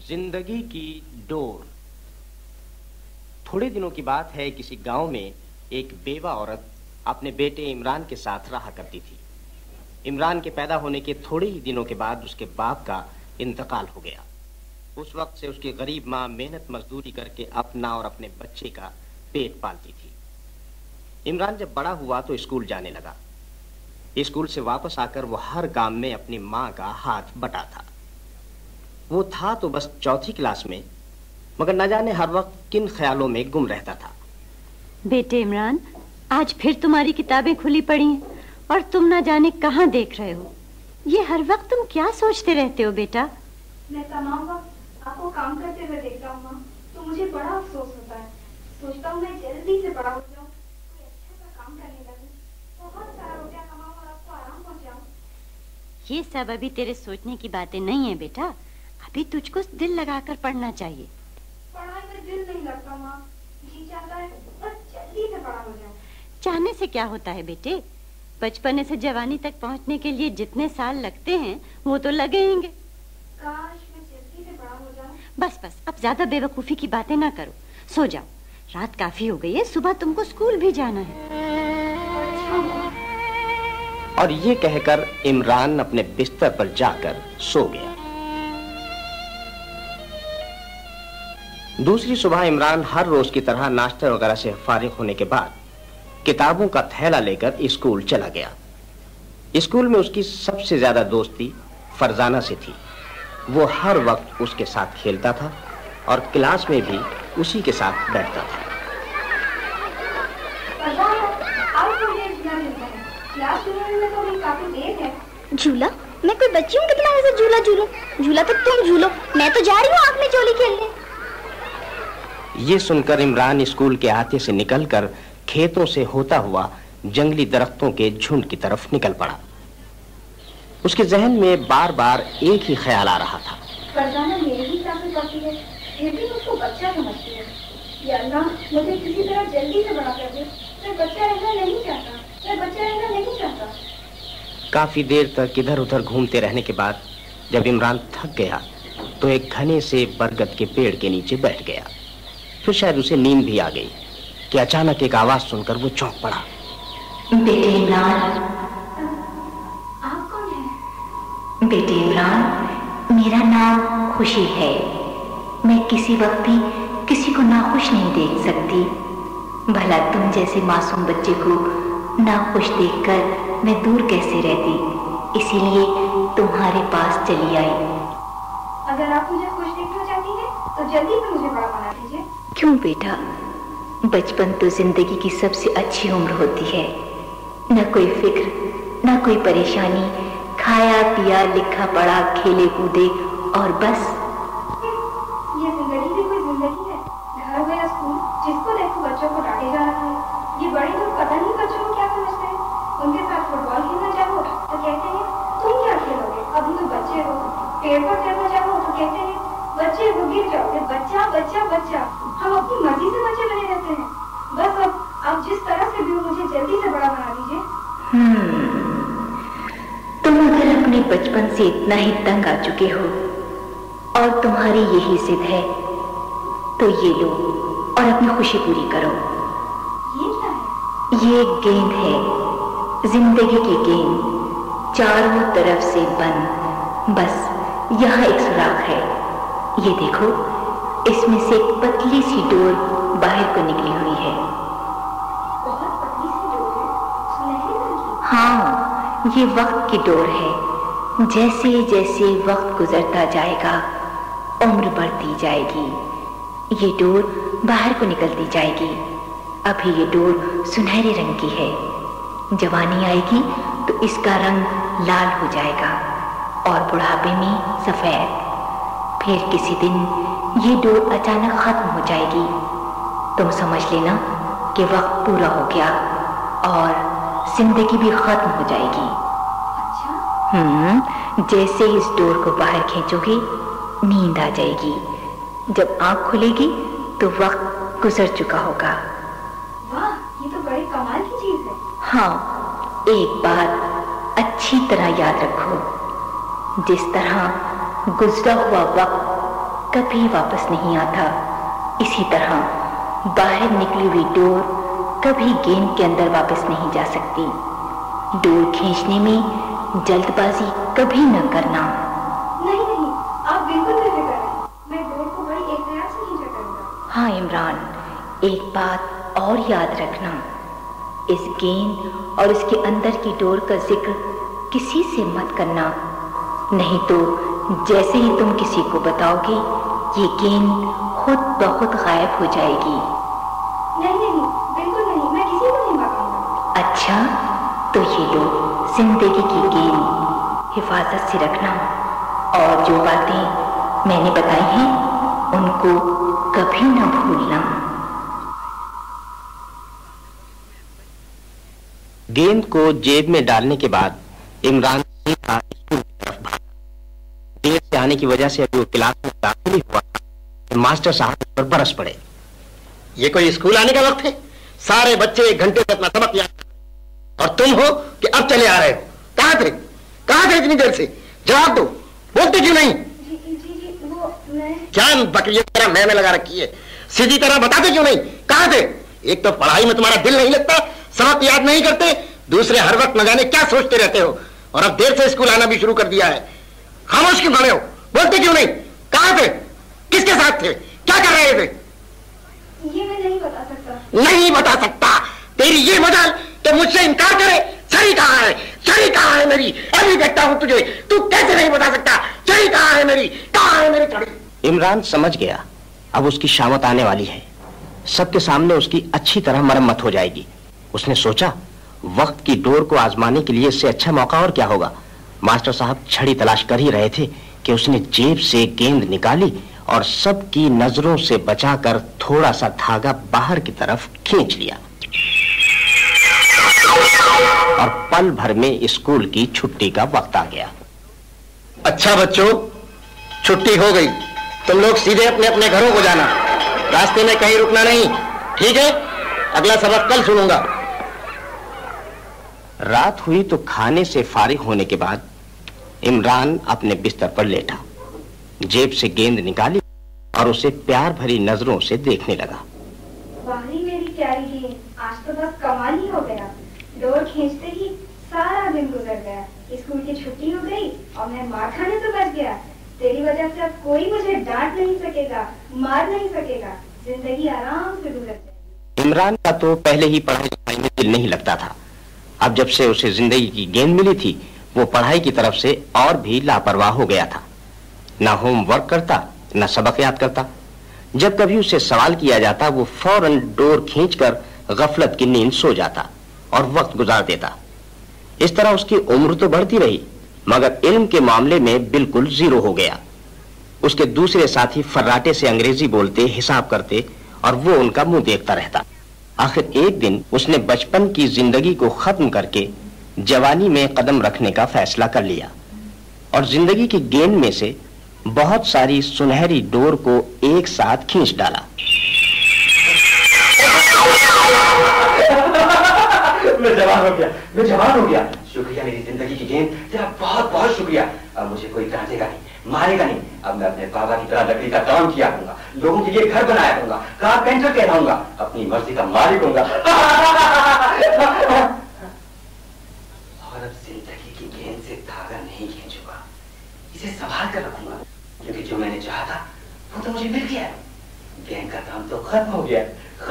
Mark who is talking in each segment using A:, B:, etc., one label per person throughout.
A: जिंदगी की डोर। थोड़े दिनों की बात है, किसी गांव में एक बेवा औरत अपने बेटे इमरान के साथ रहा करती थी। इमरान के पैदा होने के थोड़े ही दिनों के बाद उसके बाप का इंतकाल हो गया। उस वक्त से उसकी गरीब माँ मेहनत मजदूरी करके अपना और अपने बच्चे का पेट पालती थी। इमरान जब बड़ा हुआ तो स्कूल जाने लगा। स्कूल से वापस आकर वो हर काम में अपनी माँ का हाथ बटा था। वो था तो बस चौथी क्लास में, मगर न जाने हर वक्त किन ख्यालों में गुम रहता था।
B: बेटे इमरान, आज फिर तुम्हारी किताबें खुली पड़ी हैं और तुम न जाने कहाँ देख रहे हो। ये हर वक्त तुम क्या सोचते रहते हो बेटा?
C: मैं तमाम वक्त आपको काम करते हुए देखता हूँ माँ, तो मुझे बड़ा अफसोस होता है। सोचता हूँ मैं जल्दी से बड़ा हो जाऊँ, कोई अच्छा सा काम करने लगूँ, बहुत सारा रुपया कमाऊँ और आपको आराम पहुँचाऊँ।
B: ये सब अभी तेरे सोचने की बातें नहीं है बेटा। अभी तुझको दिल लगाकर पढ़ना चाहिए।
C: पढ़ाई में दिल नहीं लगता माँ, जी चाहता है बस जल्दी से बड़ा हो जाऊँ।
B: चाहने से क्या होता है बेटे? बचपने से जवानी तक पहुंचने के लिए जितने साल लगते हैं वो तो लगेंगे।
C: काश मैं जल्दी से बड़ा हो जाऊँ।
B: बस बस, अब ज्यादा बेवकूफी की बातें ना करो, सो जाओ। रात काफी हो गई है, सुबह तुमको स्कूल भी जाना है।
A: और ये कहकर इमरान अपने बिस्तर पर जाकर सो गया। दूसरी सुबह इमरान हर रोज की तरह नाश्ते वगैरह से फारिग होने के बाद किताबों का थैला लेकर स्कूल चला गया। स्कूल में उसकी सबसे ज्यादा दोस्ती फरजाना से थी। वो हर वक्त उसके साथ खेलता था और क्लास में भी उसी के साथ बैठता था।
D: झूला? मैं कोई बच्ची हूँ कि तुम्हारे साथ झूला झूलूं? झूला तो तुम झूलो, मैं तो जा रही हूँ आँख में चोली खेलने।
A: ये सुनकर इमरान स्कूल के आते से निकलकर खेतों से होता हुआ जंगली दरख्तों के झुंड की तरफ निकल पड़ा। उसके जहन में बार बार एक ही ख्याल आ रहा था।
C: फरजाना मेरे ही साथ पढ़ती है, फिर भी उसको बच्चा समझती है। या अल्लाह, मुझे किसी तरह जल्दी से बड़ा कर दे। मैं बच्चा रहना नहीं चाहता, मैं बच्चा रहना नहीं चाहता।
A: काफी देर तक इधर उधर घूमते रहने के बाद जब इमरान थक गया तो एक घने से बरगद के पेड़ के नीचे बैठ गया। फिर शायद उसे नींद भी आ गई कि अचानक एक आवाज सुनकर वो चौंक पड़ा।
E: बेटे इमरान।
C: आप कौन हैं?
E: बेटे इमरान, मेरा नाम खुशी है। मैं किसी वक्त भी किसी को नाखुश नहीं देख सकती। भला तुम जैसे मासूम बच्चे को नाखुश देखकर मैं दूर कैसे रहती, इसीलिए तुम्हारे पास चली आई।
C: अगर आप मुझे खुश देखना चाहती हैं, तो जल्दी से मुझे बड़ा बना दीजिए।
E: क्यों बेटा? बचपन तो जिंदगी की सबसे अच्छी उम्र होती है। न कोई फिक्र, न कोई परेशानी, खाया पिया लिखा पढ़ा, खेले कूदे और बस।
C: ये जिंदगी भी कोई जिंदगी है? घर गया स्कूल, जिसको देखो बच्चों को डांटे जा रहा है। ये बड़े लोग पता नहीं बच्चों को क्या समझते हैं। उनके साथ फुटबॉल खेलना चाहो तो कहते हैं तुम क्या खेलोगे, अभी तो बच्चे हो। पेड़ पर चढ़ना चाहो तो कहते हैं बच्चे हो, गिर जाओगे। बच्चा बच्चा बच्चा, हम अपनी मर्जी से बच्चे बने रहते हैं। बस अब आप जिस तरह से भी हो, मुझे जल्दी से बड़ा बना दीजिए।
E: तुम अगर अपने बचपन से इतना ही तंग आ चुके हो और तुम्हारी यही जिद है, तो ये लो और अपनी खुशी पूरी करो।
C: ये क्या है?
E: ये एक गेंद है, जिंदगी की गेंद, चारों तरफ से बंद। बस यहाँ एक सुराख है, ये देखो, इसमें से एक पतली सी डोर बाहर को निकली हुई है।
C: बहुत पतली सी डोर है, सुनहरे रंग की।
E: हाँ, ये वक्त की डोर है। जैसे जैसे वक्त गुजरता जाएगा, उम्र बढ़ती जाएगी, ये डोर बाहर को निकलती जाएगी। अभी ये डोर सुनहरे रंग की है, जवानी आएगी तो इसका रंग लाल हो जाएगा और बुढ़ापे में सफेद। फिर किसी दिन ये डोर अचानक खत्म हो जाएगी। तुम समझ लेना कि वक्त पूरा हो गया और जिंदगी भी खत्म हो जाएगी।
C: अच्छा?
E: जैसे इस डोर को बाहर खींचोगे, नींद आ जाएगी। जब आंख खुलेगी तो वक्त गुजर चुका होगा।
C: वाह, ये तो बड़ी कमाल की चीज है।
E: हाँ, एक बात अच्छी तरह याद रखो, जिस तरह गुजरा हुआ वक्त कभी वापस नहीं आता। इसी तरह बाहर निकली हुई डोर कभी गेंद के अंदर वापस नहीं जा सकती। डोर खींचने में जल्दबाजी कभी न करना।
C: नहीं नहीं, आप बिल्कुल बेफिक्र रहें, मैं डोर को बड़ी एहतियात से खींचा करूंगा।
E: हाँ इमरान, एक बात और याद रखना, इस गेंद और इसके अंदर की डोर का जिक्र किसी से मत करना, नहीं तो जैसे ही तुम किसी को बताओगे ये गेंद खुद ब खुद गायब हो जाएगी।
C: नहीं नहीं, बिल्कुल नहीं, मैं किसी को नहीं बताऊंगा।
E: अच्छा, तो ये लो जिंदगी की गेंद, हिफाजत से रखना और जो बातें मैंने बताई हैं उनको कभी न भूलना।
A: गेंद को जेब में डालने के बाद इमरान सीधा स्कूल की तरफ भागा। देर से आने की वजह से अभी वो क्लास में दाखिल ही हुआ था, मास्टर साहब उस पर बरस पड़े।
F: ये कोई स्कूल आने का वक्त है? सारे बच्चे 1 घंटे से अपना सबक याद और तुम हो कि अब चले आ रहे हो। कहां थे इतनी देर से? जवाब दो, बोलते क्यों नहीं?
C: जी, वो मैं...
F: क्या बकरिया तरह मैं लगा रखी है? सीधी तरह बताते क्यों नहीं? कहां थे? एक तो पढ़ाई में तुम्हारा दिल नहीं लगता, सबक याद नहीं करते, दूसरे हर वक्त न जाने क्या सोचते रहते हो, और अब देर से स्कूल आना भी शुरू कर दिया है। खामोश क्यों खड़े हो? बोलते क्यों नहीं? कहां थे? किसके साथ थे? क्या कर रहे थे?
C: ये मैं नहीं बता सकता।
F: नहीं बता सकता? तेरी ये मजाल कि मुझसे इनकार करे। छड़ी कहां है? छड़ी कहां है मेरी? अभी देखता हूं तुझे, तू कैसे नहीं बता सकता? छड़ी कहां है मेरी? कहां है मेरी छड़ी?
A: इमरान समझ गया अब उसकी शामत आने वाली है, सबके सामने उसकी अच्छी तरह मरम्मत हो जाएगी। उसने सोचा वक्त की डोर को आजमाने के लिए इससे अच्छा मौका और क्या होगा। मास्टर साहब छड़ी तलाश कर ही रहे थे कि उसने जेब से गेंद निकाली और सबकी नजरों से बचाकर थोड़ा सा धागा बाहर की तरफ खींच लिया और पल भर में स्कूल की छुट्टी का वक्त आ गया।
F: अच्छा बच्चों, छुट्टी हो गई, तुम लोग सीधे अपने अपने घरों को जाना, रास्ते में कहीं रुकना नहीं, ठीक है? अगला सबक कल सुनूंगा।
A: रात हुई तो खाने से फारिग होने के बाद इमरान अपने बिस्तर पर लेटा, जेब से गेंद निकाली और उसे प्यार भरी नजरों से देखने लगा।
C: वाही मेरी प्यारी गेंद, आज तो बस कमाल ही हो गया। डोर खींचते ही सारा दिन गुजर गया, स्कूल की छुट्टी हो गई और मैं मार खाने से बच गया। तेरी वजह से अब कोई मुझे डांट नहीं सकेगा, मार नहीं सकेगा, जिंदगी आराम से गुजर जाएगी।
A: इमरान का तो पहले ही पढ़ाई लिखाई में दिल नहीं लगता था, अब जब से उसे जिंदगी की गेंद मिली थी वो पढ़ाई की तरफ से और भी लापरवाह हो गया था। ना होमवर्क करता, ना सबक याद करता। जब कभी उसे सवाल किया जाता वो फौरन डोर खींचकर गफलत की नींद सो जाता और वक्त गुजार देता। इस तरह उसकी उम्र तो बढ़ती रही मगर इल्म के मामले में बिल्कुल जीरो हो गया। उसके दूसरे साथी फर्राटे से अंग्रेजी बोलते, हिसाब करते और वो उनका मुंह देखता रहता। आखिर एक दिन उसने बचपन की जिंदगी को खत्म करके जवानी में कदम रखने का फैसला कर लिया और जिंदगी की गेंद में से बहुत सारी सुनहरी डोर को एक साथ खींच डाला।
G: मैं जवान हो गया। शुक्रिया मेरी जिंदगी की गेंद, तेरा बहुत बहुत शुक्रिया। अब मुझे कोई डांटेगा नहीं, मारेगा नहीं। अब मैं अपने बाबा की तरह लकड़ी का काम किया करूंगा, लोगों के लिए घर बनाया करूंगा, कारपेंटर कहलाऊंगा, अपनी मर्जी का मालिक होऊंगा। और अब जिंदगी की गेंद से धागा नहीं खींचूंगा, इसे संभाल कर रखूंगा, क्योंकि जो मैंने चाहा था वो तो मुझे मिल गया। गेंद का काम तो खत्म हो गया।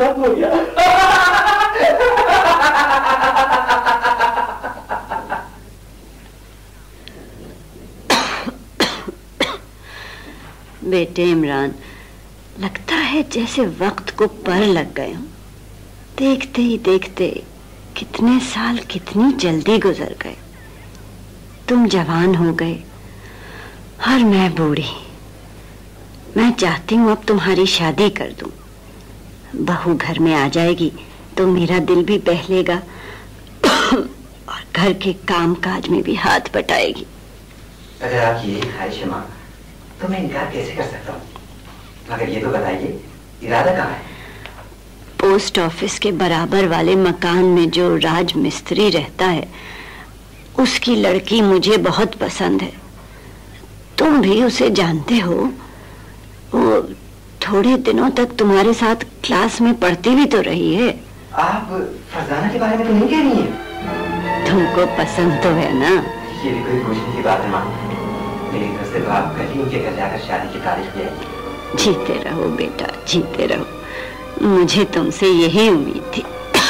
B: बेटे इमरान, लगता है जैसे वक्त को पर लग गए हों। देखते ही देखते कितने साल कितनी जल्दी गुजर गए। तुम जवान हो गए और मैं बूढ़ी। मैं चाहती हूँ अब तुम्हारी शादी कर दूं। बहू घर में आ जाएगी तो मेरा दिल भी बहलेगा और घर के काम काज में भी हाथ बटाएगी।
G: अगर आपकी यही ख्वाहिश है माँ, तो मैं इनकार कैसे कर सकता हूँ? मगर ये तो बताइए, इरादा कहाँ है?
B: पोस्ट ऑफिस के बराबर वाले मकान में जो राज मिस्त्री रहता है उसकी लड़की मुझे बहुत पसंद है। तुम भी उसे जानते हो। वो थोड़े दिनों तक तुम्हारे साथ क्लास में पढ़ती भी तो रही है।
G: आप फरजाना के बारे में तो नहीं कह रही हैं?
B: तुमको पसंद तो है ना?
G: ये भी कोई पूछने की बात है माँ। मेरे घर से तो आप कल ही उनके घर जाकर शादी की तारीख ले आई।
B: जीते रहो बेटा, जीते रहो। मुझे तुमसे यही उम्मीद थी।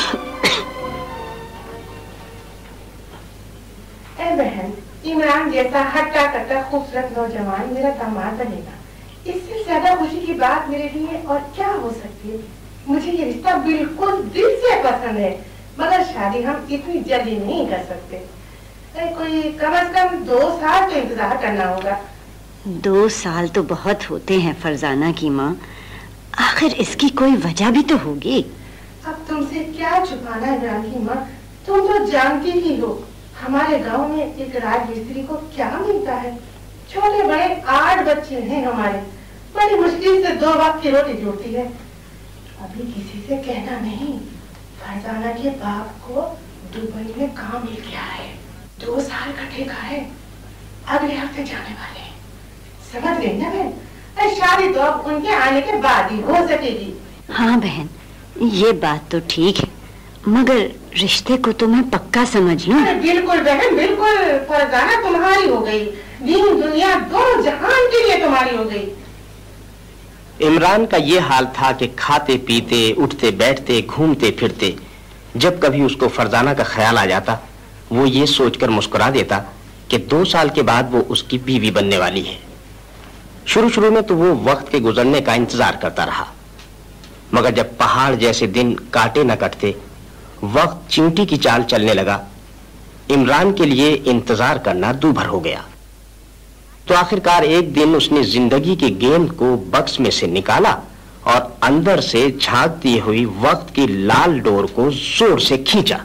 H: बहन, इमरान जैसा हट्टा कट्टा खूबसूरत नौजवान मेरा दामाद बनेगा, इससे ज्यादा खुशी की बात मेरे लिए और क्या हो सकती है। मुझे ये रिश्ता बिल्कुल दिल से पसंद है, मगर शादी हम इतनी जल्दी नहीं कर सकते। कोई कम से कम 2 साल तो इंतजार करना होगा।
B: 2 साल तो बहुत होते हैं फरजाना की माँ। आखिर इसकी कोई वजह भी तो होगी।
H: अब तुमसे क्या छुपाना है इमरान की माँ, तुम तो जानती ही हो हमारे गांव में एक राजमिस्त्री को क्या मिलता है। छोटे बड़े 8 बच्चे हैं हमारे, बड़ी मुश्किल से 2 वक्त की रोटी जुड़ती है। अभी किसी से कहना नहीं, फरजाना के बाप को दुबई में काम मिल गया है, 2 साल का ठेका है, अगले हफ्ते जाने वाले हैं। समझ गई ना बहन? शादी तो अब उनके आने के बाद ही हो सकेगी।
B: हाँ बहन, ये बात तो ठीक है, मगर रिश्ते को तो मैं पक्का समझ लूं।
H: बिल्कुल बहन बिल्कुल, फरजाना तुम्हारी हो गई, दीन दुनिया दोनों जहान के लिए तुम्हारी हो गई।
A: इमरान का ये हाल था कि खाते पीते, उठते बैठते, घूमते फिरते, जब कभी उसको फरजाना का ख्याल आ जाता, वो ये सोचकर मुस्कुरा देता कि 2 साल के बाद वो उसकी बीवी बनने वाली है। शुरू शुरू में तो वो वक्त के गुजरने का इंतजार करता रहा, मगर जब पहाड़ जैसे दिन काटे न कटते, वक्त चींटी की चाल चलने लगा, इमरान के लिए इंतजार करना दूभर हो गया। तो आखिरकार एक दिन उसने जिंदगी की गेंद को बक्स में से निकाला और अंदर से झांकती हुई वक्त की लाल डोर को जोर से खींचा।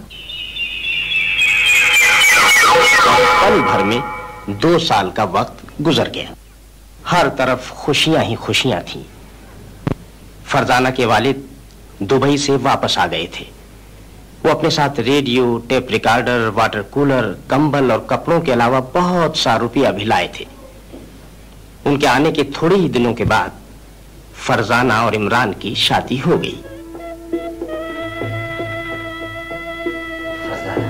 A: पल भर में 2 साल का वक्त गुजर गया। हर तरफ खुशियां ही खुशियां थीं। फरजाना के वालिद दुबई से वापस आ गए थे। वो अपने साथ radio, tape recorder, water cooler, कंबल और कपड़ों के अलावा बहुत सा रुपया भी लाए थे। उनके आने के थोड़े ही दिनों के बाद फरजाना और इमरान की शादी हो गई।
G: फरजाना,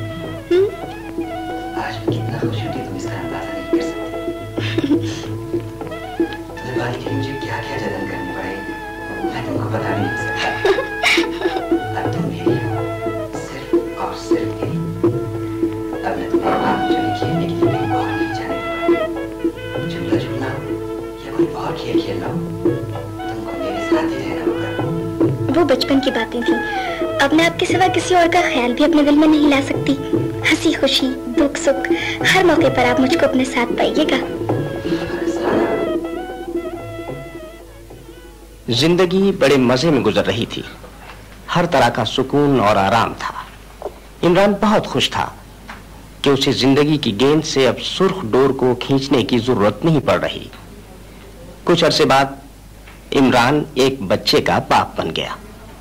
G: आज मैं कितना खुश हूं कि तुम इसका अंदाजा नहीं कर सकती। तुम्हें पाने के लिए मुझे क्या क्या जतन करनी पड़े, मैं तुमको बता नहीं सकता। अब तुम मेरी हो, सिर्फ और सिर्फ मेरी। अब मैं तुम्हें बात चले खेलने के लिए कहीं और नहीं जाने दूंगा। झूला झूलना हो या कोई और खेल खेलना हो, तुमको मेरे साथ ही रहना होगा।
D: वो बचपन की बातें थी। अब मैं आपके सिवा किसी और का ख्याल भी अपने दिल में नहीं ला सकती। हंसी खुशी, दुख सुख, हर मौके पर आप मुझको अपने साथ पाइएगा।
A: जिंदगी बड़े मजे में गुजर रही थी। हर तरह का सुकून और आराम था। इमरान बहुत खुश था कि उसे जिंदगी की गेंद से अब सुर्ख डोर को खींचने की जरूरत नहीं पड़ रही। कुछ अरसे बाद इमरान एक बच्चे का बाप बन गया।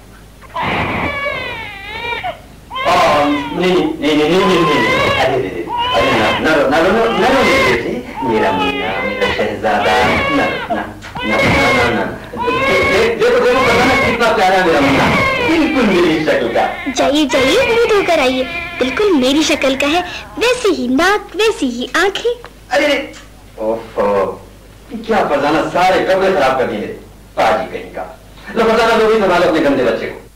G: मेरा शहजादा, कितना प्यारा मेरा मुन्ना, बिल्कुल मेरी शक्ल का।
D: जाइए जाइए, मुंह धोकर आइए, बिल्कुल मेरी शक्ल का है, वैसी ही नाक, वैसी ही आंखें।
G: अरे ओफो, क्या फरजाना सारे कपड़े खराब कर दिए, पाजी कहीं का। लो फरजाना, लो भी संभालो अपने गंदे बच्चे को।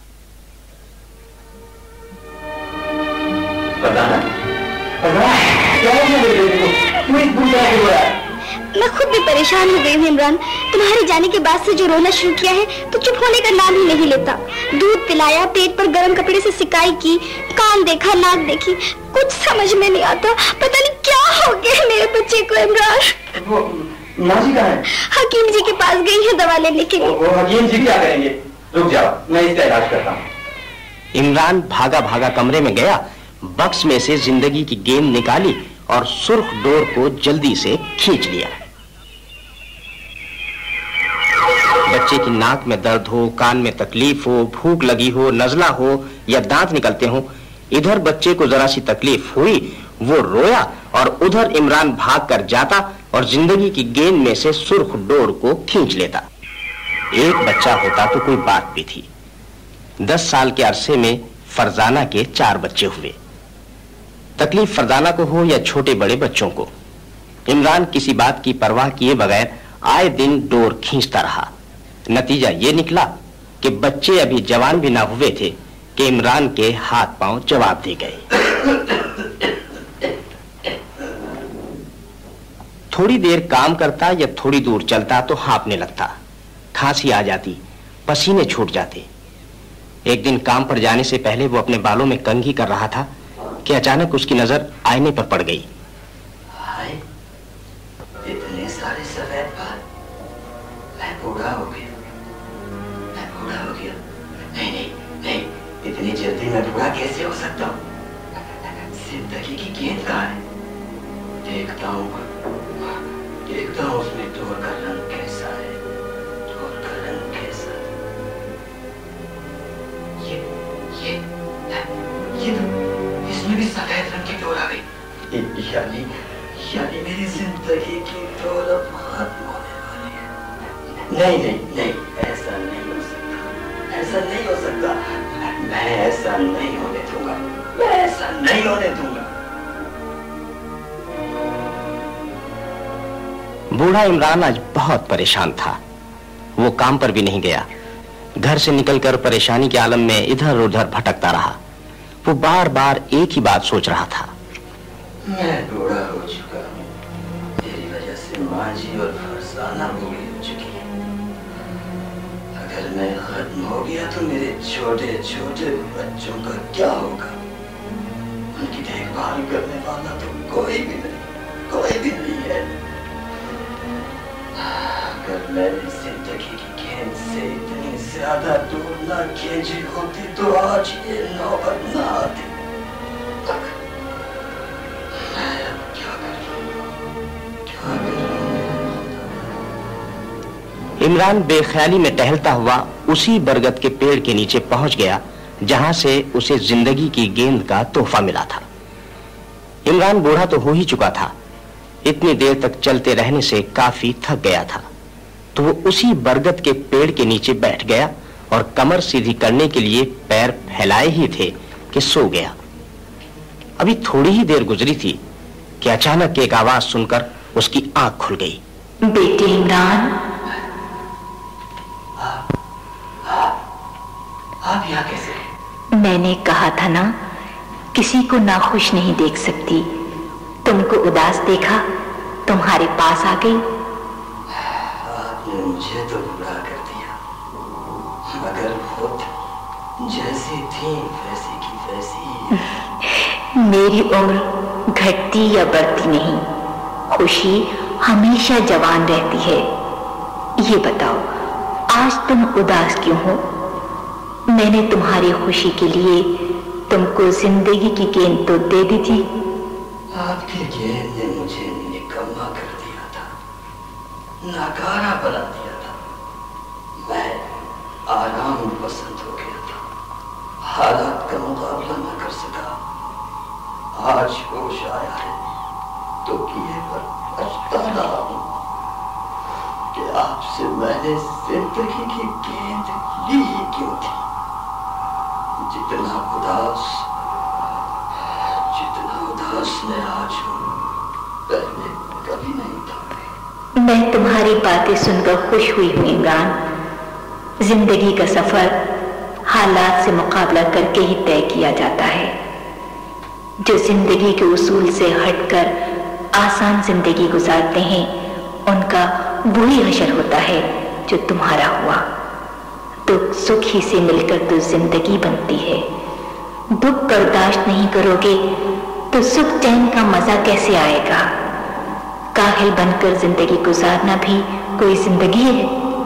G: फरजाना, फरजाना, क्या हो गया मेरे बेटे को? क्यों इस बुरी तरह से हो रहा है?
D: मैं खुद भी परेशान हो गई हूँ इमरान। तुम्हारे जाने के बाद से जो रोना शुरू किया है तो चुप होने का नाम ही नहीं लेता। दूध पिलाया, पेट पर गर्म कपड़े से सिकाई की, कान देखा, नाक देखी, कुछ समझ में नहीं आता। पता नहीं क्या हो गया मेरे बच्चे को। इमरान,
G: वो माँ जी कहाँ है?
D: हकीम जी के पास गई है दवा लेने के लिए।
G: वो हकीम जी क्या करेंगे? रुक जाओ, मैं इसका इलाज करता हूँ।
A: इमरान भागा भागा कमरे में गया, बक्स में से जिंदगी की गेंद निकाली और सुर्ख डोर को जल्दी से खींच लिया। बच्चे की नाक में दर्द हो, कान में तकलीफ हो, भूख लगी हो, नजला हो या दांत निकलते हो, इधर बच्चे को जरा सी तकलीफ हुई, वो रोया और उधर इमरान भाग कर जाता और जिंदगी की गेंद में से सुर्ख डोर को खींच लेता। एक बच्चा होता तो कोई बात भी थी। 10 साल के अरसे में फरजाना के 4 बच्चे हुए। तकलीफ फरजाना को हो या छोटे बड़े बच्चों को, इमरान किसी बात की परवाह किए बगैर आए दिन डोर खींचता रहा। नतीजा ये निकला कि बच्चे अभी जवान भी ना हुए थे कि इमरान के हाथ पांव जवाब दे गए। थोड़ी देर काम करता या थोड़ी दूर चलता तो हाँफने लगता, खांसी आ जाती, पसीने छूट जाते। एक दिन काम पर जाने से पहले वो अपने बालों में कंघी कर रहा था कि अचानक उसकी नजर आईने पर पड़ गई।
G: हाय, इतने सारे सफेद बाल, मैं बूढ़ा हो गया, मैं बूढ़ा हो गया। नहीं नहीं नहीं, इतनी जल्दी मैं बूढ़ा कैसे हो सकता हूँ? जिंदगी की गेंद कहाँ है? देखता हूँ उसमें डोर का रंग कैसा है, डोर का रंग कैसा है। ये तो इसमें भी सफेद रंग की डोर आ गई। यानी मेरी जिंदगी की डोर अब खत्म होने वाली है। नहीं नहीं नहीं, ऐसा नहीं हो सकता, ऐसा नहीं हो सकता। मैं ऐसा नहीं होने दूंगा, मैं ऐसा नहीं होने दूंगा।
A: बूढ़ा इमरान आज बहुत परेशान था। वो काम पर भी नहीं गया। घर से निकलकर परेशानी के आलम में इधर उधर भटकता रहा। वो बार बार एक ही बात सोच रहा था।
G: मैं बूढ़ा हो चुका हूँ, तेरी वजह से माँ जी और फरजाना बूढ़ी हो चुकी है। अगर मैं खत्म हो गया तो मेरे छोटे छोटे बच्चों का क्या होगा? उनकी देखभाल करने वाला तो कोई भी नहीं है। अगर मैंने जिंदगी की गेंद से इतनी ज्यादा दूर ना खींची होती तो आज ये नौबत ना आती। मैं अब क्या करूं?
A: इमरान बेख्याली में टहलता हुआ उसी बरगद के पेड़ के नीचे पहुंच गया जहां से उसे जिंदगी की गेंद का तोहफा मिला था। इमरान बूढ़ा तो हो ही चुका था, इतनी देर तक चलते रहने से काफी थक गया था, तो वो उसी बरगद के पेड़ के नीचे बैठ गया और कमर सीधी करने के लिए पैर फैलाए ही थे कि सो गया। अभी थोड़ी ही देर गुजरी थी कि अचानक एक आवाज सुनकर उसकी आंख खुल गई।
E: बेटे इमरान,
G: आप यहाँ कैसे?
E: मैंने कहा था ना, किसी को नाखुश नहीं देख सकती। तुमको उदास देखा, तुम्हारे पास आ गई।
G: आपने मुझे तो बुरा कर दिया, मगर खुद जैसी थी वैसी की वैसी।
E: मेरी उम्र घटती या बढ़ती नहीं, खुशी हमेशा जवान रहती है। ये बताओ, आज तुम उदास क्यों हो? मैंने तुम्हारी खुशी के लिए तुमको जिंदगी की गेंद तो दे दी थी।
G: आपकी गेंद ने मुझे निकम्मा कर दिया था, नाकारा बना दिया था। मैं आराम पसंद हो गया था, हालात का मुकाबला न कर सका। आज होश आया है तो किए पर पछता रहा हूं कि आपसे मैंने जिंदगी की गेंद ली ही क्यों थी। जितना उदास मैं आज हूं, पहले कभी नहीं था।
E: मैं तुम्हारी बातें सुनकर खुश हुई हूं इमरान। जिंदगी का सफर हालात से मुकाबला करके ही तय किया जाता है। जो जिंदगी के उसूल से हटकर आसान जिंदगी गुजारते हैं, उनका वही हशर होता है जो तुम्हारा हुआ। दुख सुख ही से मिलकर तो जिंदगी बनती है। दुख बर्दाश्त नहीं करोगे तो सुख चैन का मजा कैसे आएगा? काहिल बनकर जिंदगी गुजारना भी कोई जिंदगी है?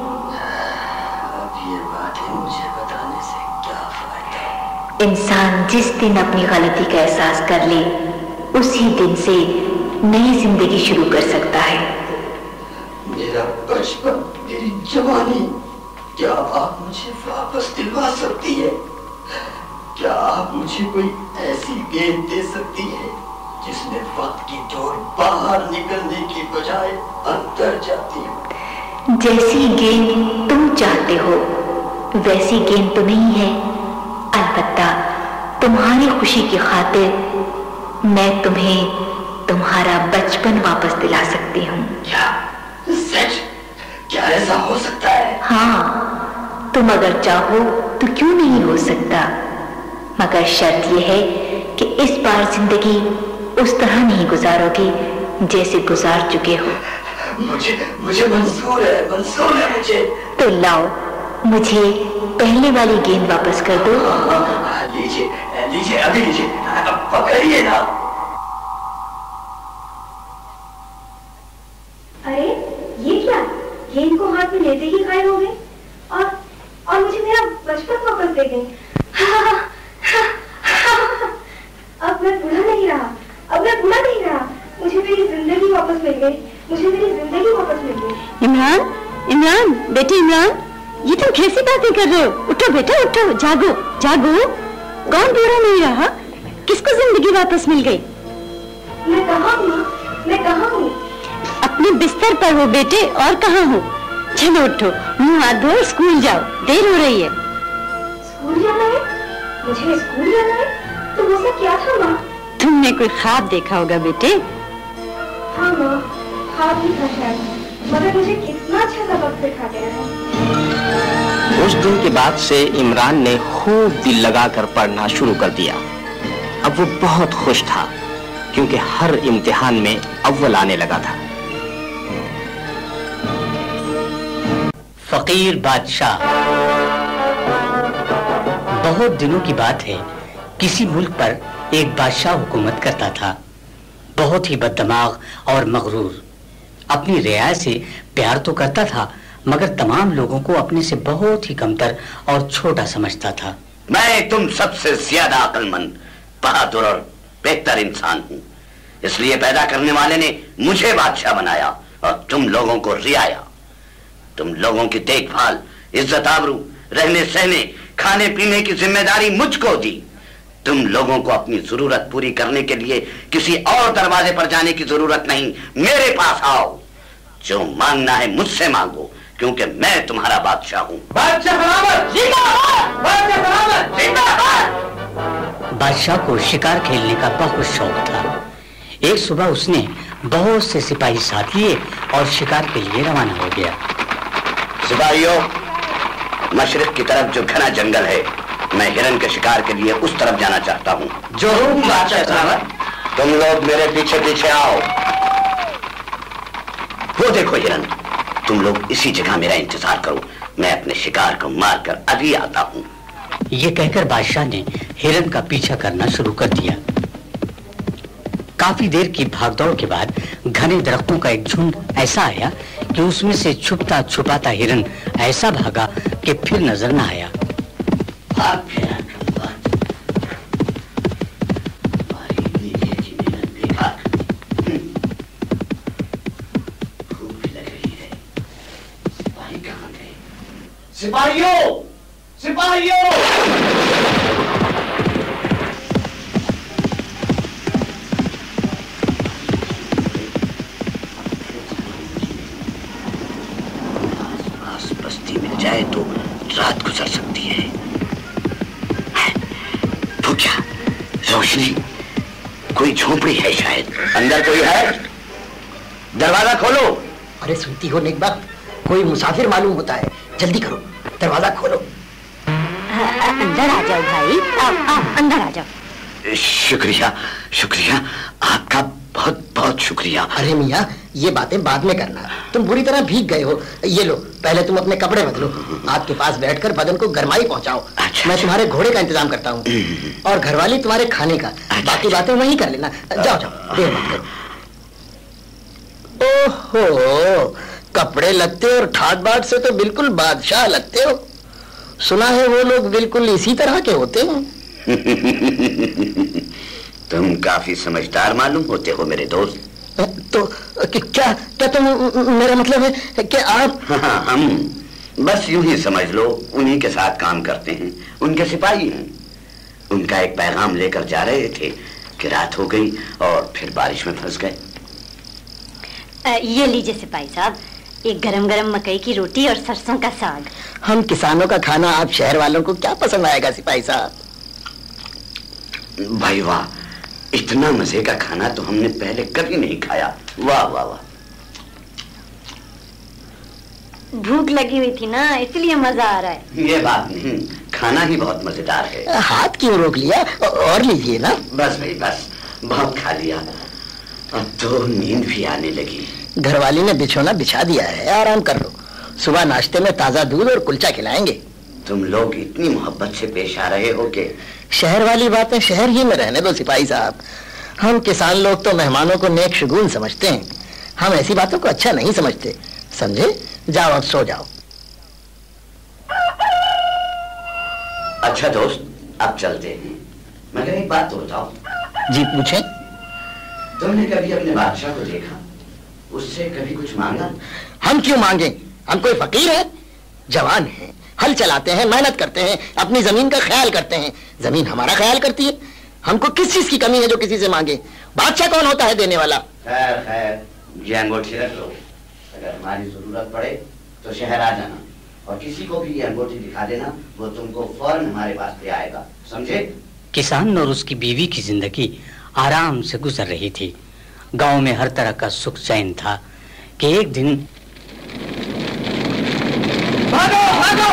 G: अब ये बातें मुझे बताने से क्या फायदा?
E: इंसान जिस दिन अपनी गलती का एहसास कर ले, उसी दिन से नई जिंदगी शुरू कर सकता है।
G: मेरा बचपन, मेरी जवानी, क्या आप मुझे वापस दिलवा सकती है? क्या आप मुझे कोई ऐसी गेंद दे सकती है जिसमें वक्त की डोर बाहर निकलने की बजाय अंदर जाती हो।
E: जैसी गेंद तुम चाहते हो वैसी गेंद तो नहीं है, अलबत्ता तुम्हारी खुशी की खातिर मैं तुम्हें तुम्हारा बचपन वापस दिला सकती हूँ।
G: क्या सच? क्या ऐसा हो सकता है?
E: हाँ, तुम अगर चाहो तो क्यों नहीं हो सकता, मगर शर्त यह है कि इस बार जिंदगी उस तरह नहीं गुजारोगी जैसे गुजार चुके हो।
G: मुझे मंजूर है मुझे।
E: तो लाओ, मुझे पहले वाली गेंद वापस कर दो।
G: लीजिए अभी लीजिए, पकड़िए ना।
C: अरे ये क्या, गेंद को हाथ में लेते ही गायब हो गए और मुझे मेरा बचपन वापस दे गए। अब मैं बूढ़ा नहीं रहा, मुझे मेरी जिंदगी वापस मिल गई,
B: इमरान, बेटे इमरान, ये तुम कैसी बातें कर रहे हो? उठो बेटा उठो, जागो। कौन बूढ़ा नहीं रहा? किसको जिंदगी वापस मिल गई?
C: मैं कहाँ हूँ?
B: अपने बिस्तर पर हो बेटे, और कहाँ हो? चलो उठो, मुंह हाथ धो, स्कूल जाओ, देर हो रही है।
C: स्कूल जाना है? मुझे स्कूल जाना है? तो वो सब क्या था माँ?
B: तुमने कोई ख्वाब देखा होगा बेटे।
C: हाँ माँ, ख्वाब ही था शायद, मगर मुझे कितना अच्छा सबक सिखा गया है।
A: उस दिन के बाद से इमरान ने खूब दिल लगाकर पढ़ना शुरू कर दिया। अब वो बहुत खुश था क्योंकि हर इम्तिहान में अव्वल आने लगा था। फकीर बादशाह। बहुत दिनों की बात है, किसी मुल्क पर एक बादशाह हुकूमत करता था, बहुत ही बददिमाग और मगरूर। अपनी रियाया से प्यार तो करता था, मगर तमाम लोगों को अपने से बहुत ही कमतर और छोटा समझता था।
F: मैं तुम सबसे ज्यादा अक्लमंद, बहादुर और बेहतर इंसान हूँ, इसलिए पैदा करने वाले ने मुझे बादशाह बनाया और तुम लोगों को रियाया। तुम लोगों की देखभाल, इज्जत आबरू, रहने सहने, खाने पीने की जिम्मेदारी मुझको दी। तुम लोगों को अपनी जरूरत पूरी करने के लिए किसी और दरवाजे पर जाने की जरूरत नहीं, मेरे पास आओ। जो मांगना है मुझसे मांगो, क्योंकि मैं तुम्हारा बादशाह हूँ।
A: बादशाह को शिकार खेलने का बहुत शौक था। एक सुबह उसने बहुत से सिपाही साथ लिए और शिकार के लिए रवाना हो गया।
F: सिपाहियों, मशरिक की तरफ जो घना जंगल है, मैं हिरन के शिकार के लिए उस तरफ जाना चाहता हूँ।
A: जो बादशाह,
F: तुम लोग मेरे पीछे पीछे आओ। वो देखो हिरन, तुम लोग इसी जगह मेरा इंतजार करो, मैं अपने शिकार को मारकर अभी आता हूँ।
A: ये कहकर बादशाह ने हिरन का पीछा करना शुरू कर दिया। काफी देर की भागदौड़ के बाद घने दरख्तों का एक झुंड ऐसा आया कि उसमें से छुपता छुपाता हिरन ऐसा भागा कि फिर नजर न आया।
F: सिपाहियों! बस्ती मिल जाए तो रात गुजर सकती है। वो क्या, रोशनी? कोई झोपड़ी है शायद। अंदर कोई है? दरवाजा खोलो।
I: अरे सुनती हो नेक बात, कोई मुसाफिर मालूम होता है, जल्दी करो, दरवाजा खोलो।
B: अंदर आ जाओ भाई, आओ अंदर आ जाओ।
F: शुक्रिया, आपका बहुत बहुत शुक्रिया।
I: अरे मियाँ, ये बातें बाद में करना, तुम बुरी तरह भीग गए हो। ये लो, पहले तुम अपने कपड़े बदलो, आग के पास बैठकर बदन को गर्माई पहुंचाओ।
F: अच्छा,
I: मैं तुम्हारे घोड़े का इंतजाम करता हूँ और घरवाली तुम्हारे खाने का। बाकी बातें वहीं कर लेना। जाओ, देर मत करो। ओहो, कपड़े लगते और ठाट बाट से तो बिल्कुल बादशाह लगते हो। सुना है वो लोग बिल्कुल इसी तरह के होते हैं।
F: तुम काफी समझदार मालूम होते हो मेरे दोस्त।
I: तो क्या तुम, मेरा मतलब है कि आप?
F: हाँ, हम बस यूं ही समझ लो, उन्हीं के साथ काम करते हैं, उनके सिपाही हैं। उनका एक पैगाम लेकर जा रहे थे
J: कि रात हो गई और फिर बारिश में फंस गए।
B: ये लीजिए सिपाही साहब, एक गरम गरम मकई की रोटी और सरसों का साग।
I: हम किसानों का खाना आप शहर वालों को क्या पसंद आएगा सिपाही साहब?
J: भाई वाह, इतना मजे का खाना तो हमने पहले कभी नहीं खाया। वाह वाह वाह।
B: भूख लगी हुई थी ना, इसलिए मजा आ रहा है।
J: ये बात नहीं, खाना ही बहुत मजेदार है।
I: हाथ क्यों रोक लिया? और लीजिए ना।
J: बस भाई बस, बहुत खा लिया, अब तो नींद भी आने लगी।
I: घरवाली ने बिछोना बिछा दिया है, आराम कर लो। सुबह नाश्ते में ताजा दूध और कुलचा खिलाएंगे।
J: तुम लोग इतनी मोहब्बत से पेश आ रहे हो कि
I: शहर वाली बातें शहर ही में रहने दो सिपाही साहब। हम किसान लोग तो मेहमानों को नेक शगुन समझते हैं, हम ऐसी बातों को अच्छा नहीं समझते, समझे? जाओ अब सो जाओ।
J: अच्छा दोस्त, अब चलते हैं, मगर एक बात तो बताओ।
I: जी पूछे।
J: तुमने कभी अपने बादशाह को देखा, उससे कभी कुछ मांगा?
I: हम क्यों मांगे? हम कोई फकीर है? जवान हैं, हल चलाते हैं, मेहनत करते हैं, अपनी जमीन का ख्याल करते हैं, जमीन हमारा ख्याल करती है। हमको किस चीज की कमी है जो किसी से मांगे? बादशाह कौन होता है देने वाला?
J: खैर खैर, ये अंगूठी रख लो, अगर हमारी जरूरत पड़े तो शहर आ जाना, और किसी को भी ये अंगूठी दिखा देना, वो तुमको फौरन हमारे पास ले आएगा, समझे?
K: किसान और उसकी बीवी की जिंदगी आराम से गुजर रही थी। गांव में हर तरह का सुख चैन था कि एक दिन
L: भागो भागो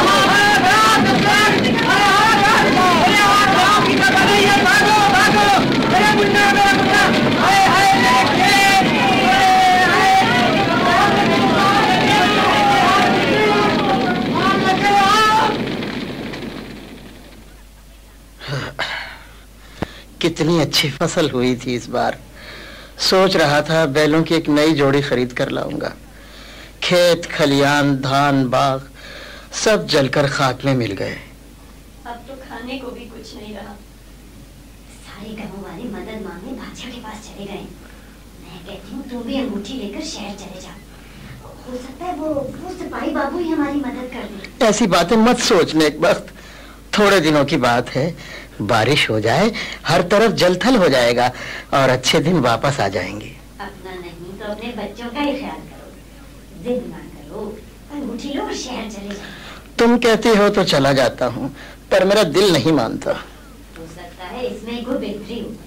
I: कितनी अच्छी फसल हुई थी इस बार। सोच रहा था बैलों की एक नई जोड़ी खरीद कर लाऊंगा। खेत खलियान धान बाग सब जलकर खाक में मिल गए।
B: अब तो खाने को भी कुछ नहीं रहा। सारे गांव वाले मदद मांगने बादशाह के पास चले गए। मैं कहती हूँ तुम भी अंगूठी लेकर शहर चले जाओ, हो सकता है वो सिपाही बाबू ही हमारी मदद कर दे।
I: ऐसी बातें मत सोचने एक वक्त, थोड़े दिनों की बात है। बारिश हो जाए, हर तरफ जलथल हो जाएगा और अच्छे दिन वापस आ जाएंगे।
B: अपना नहीं तो अपने बच्चों का ही ख्याल करो, जिद ना करो, अंगूठी लो और शहर चले जाओ।
I: तुम कहती हो तो चला जाता हूँ, पर मेरा दिल नहीं मानता।
B: हो सकता है इसमें कोई बेहतरी हो।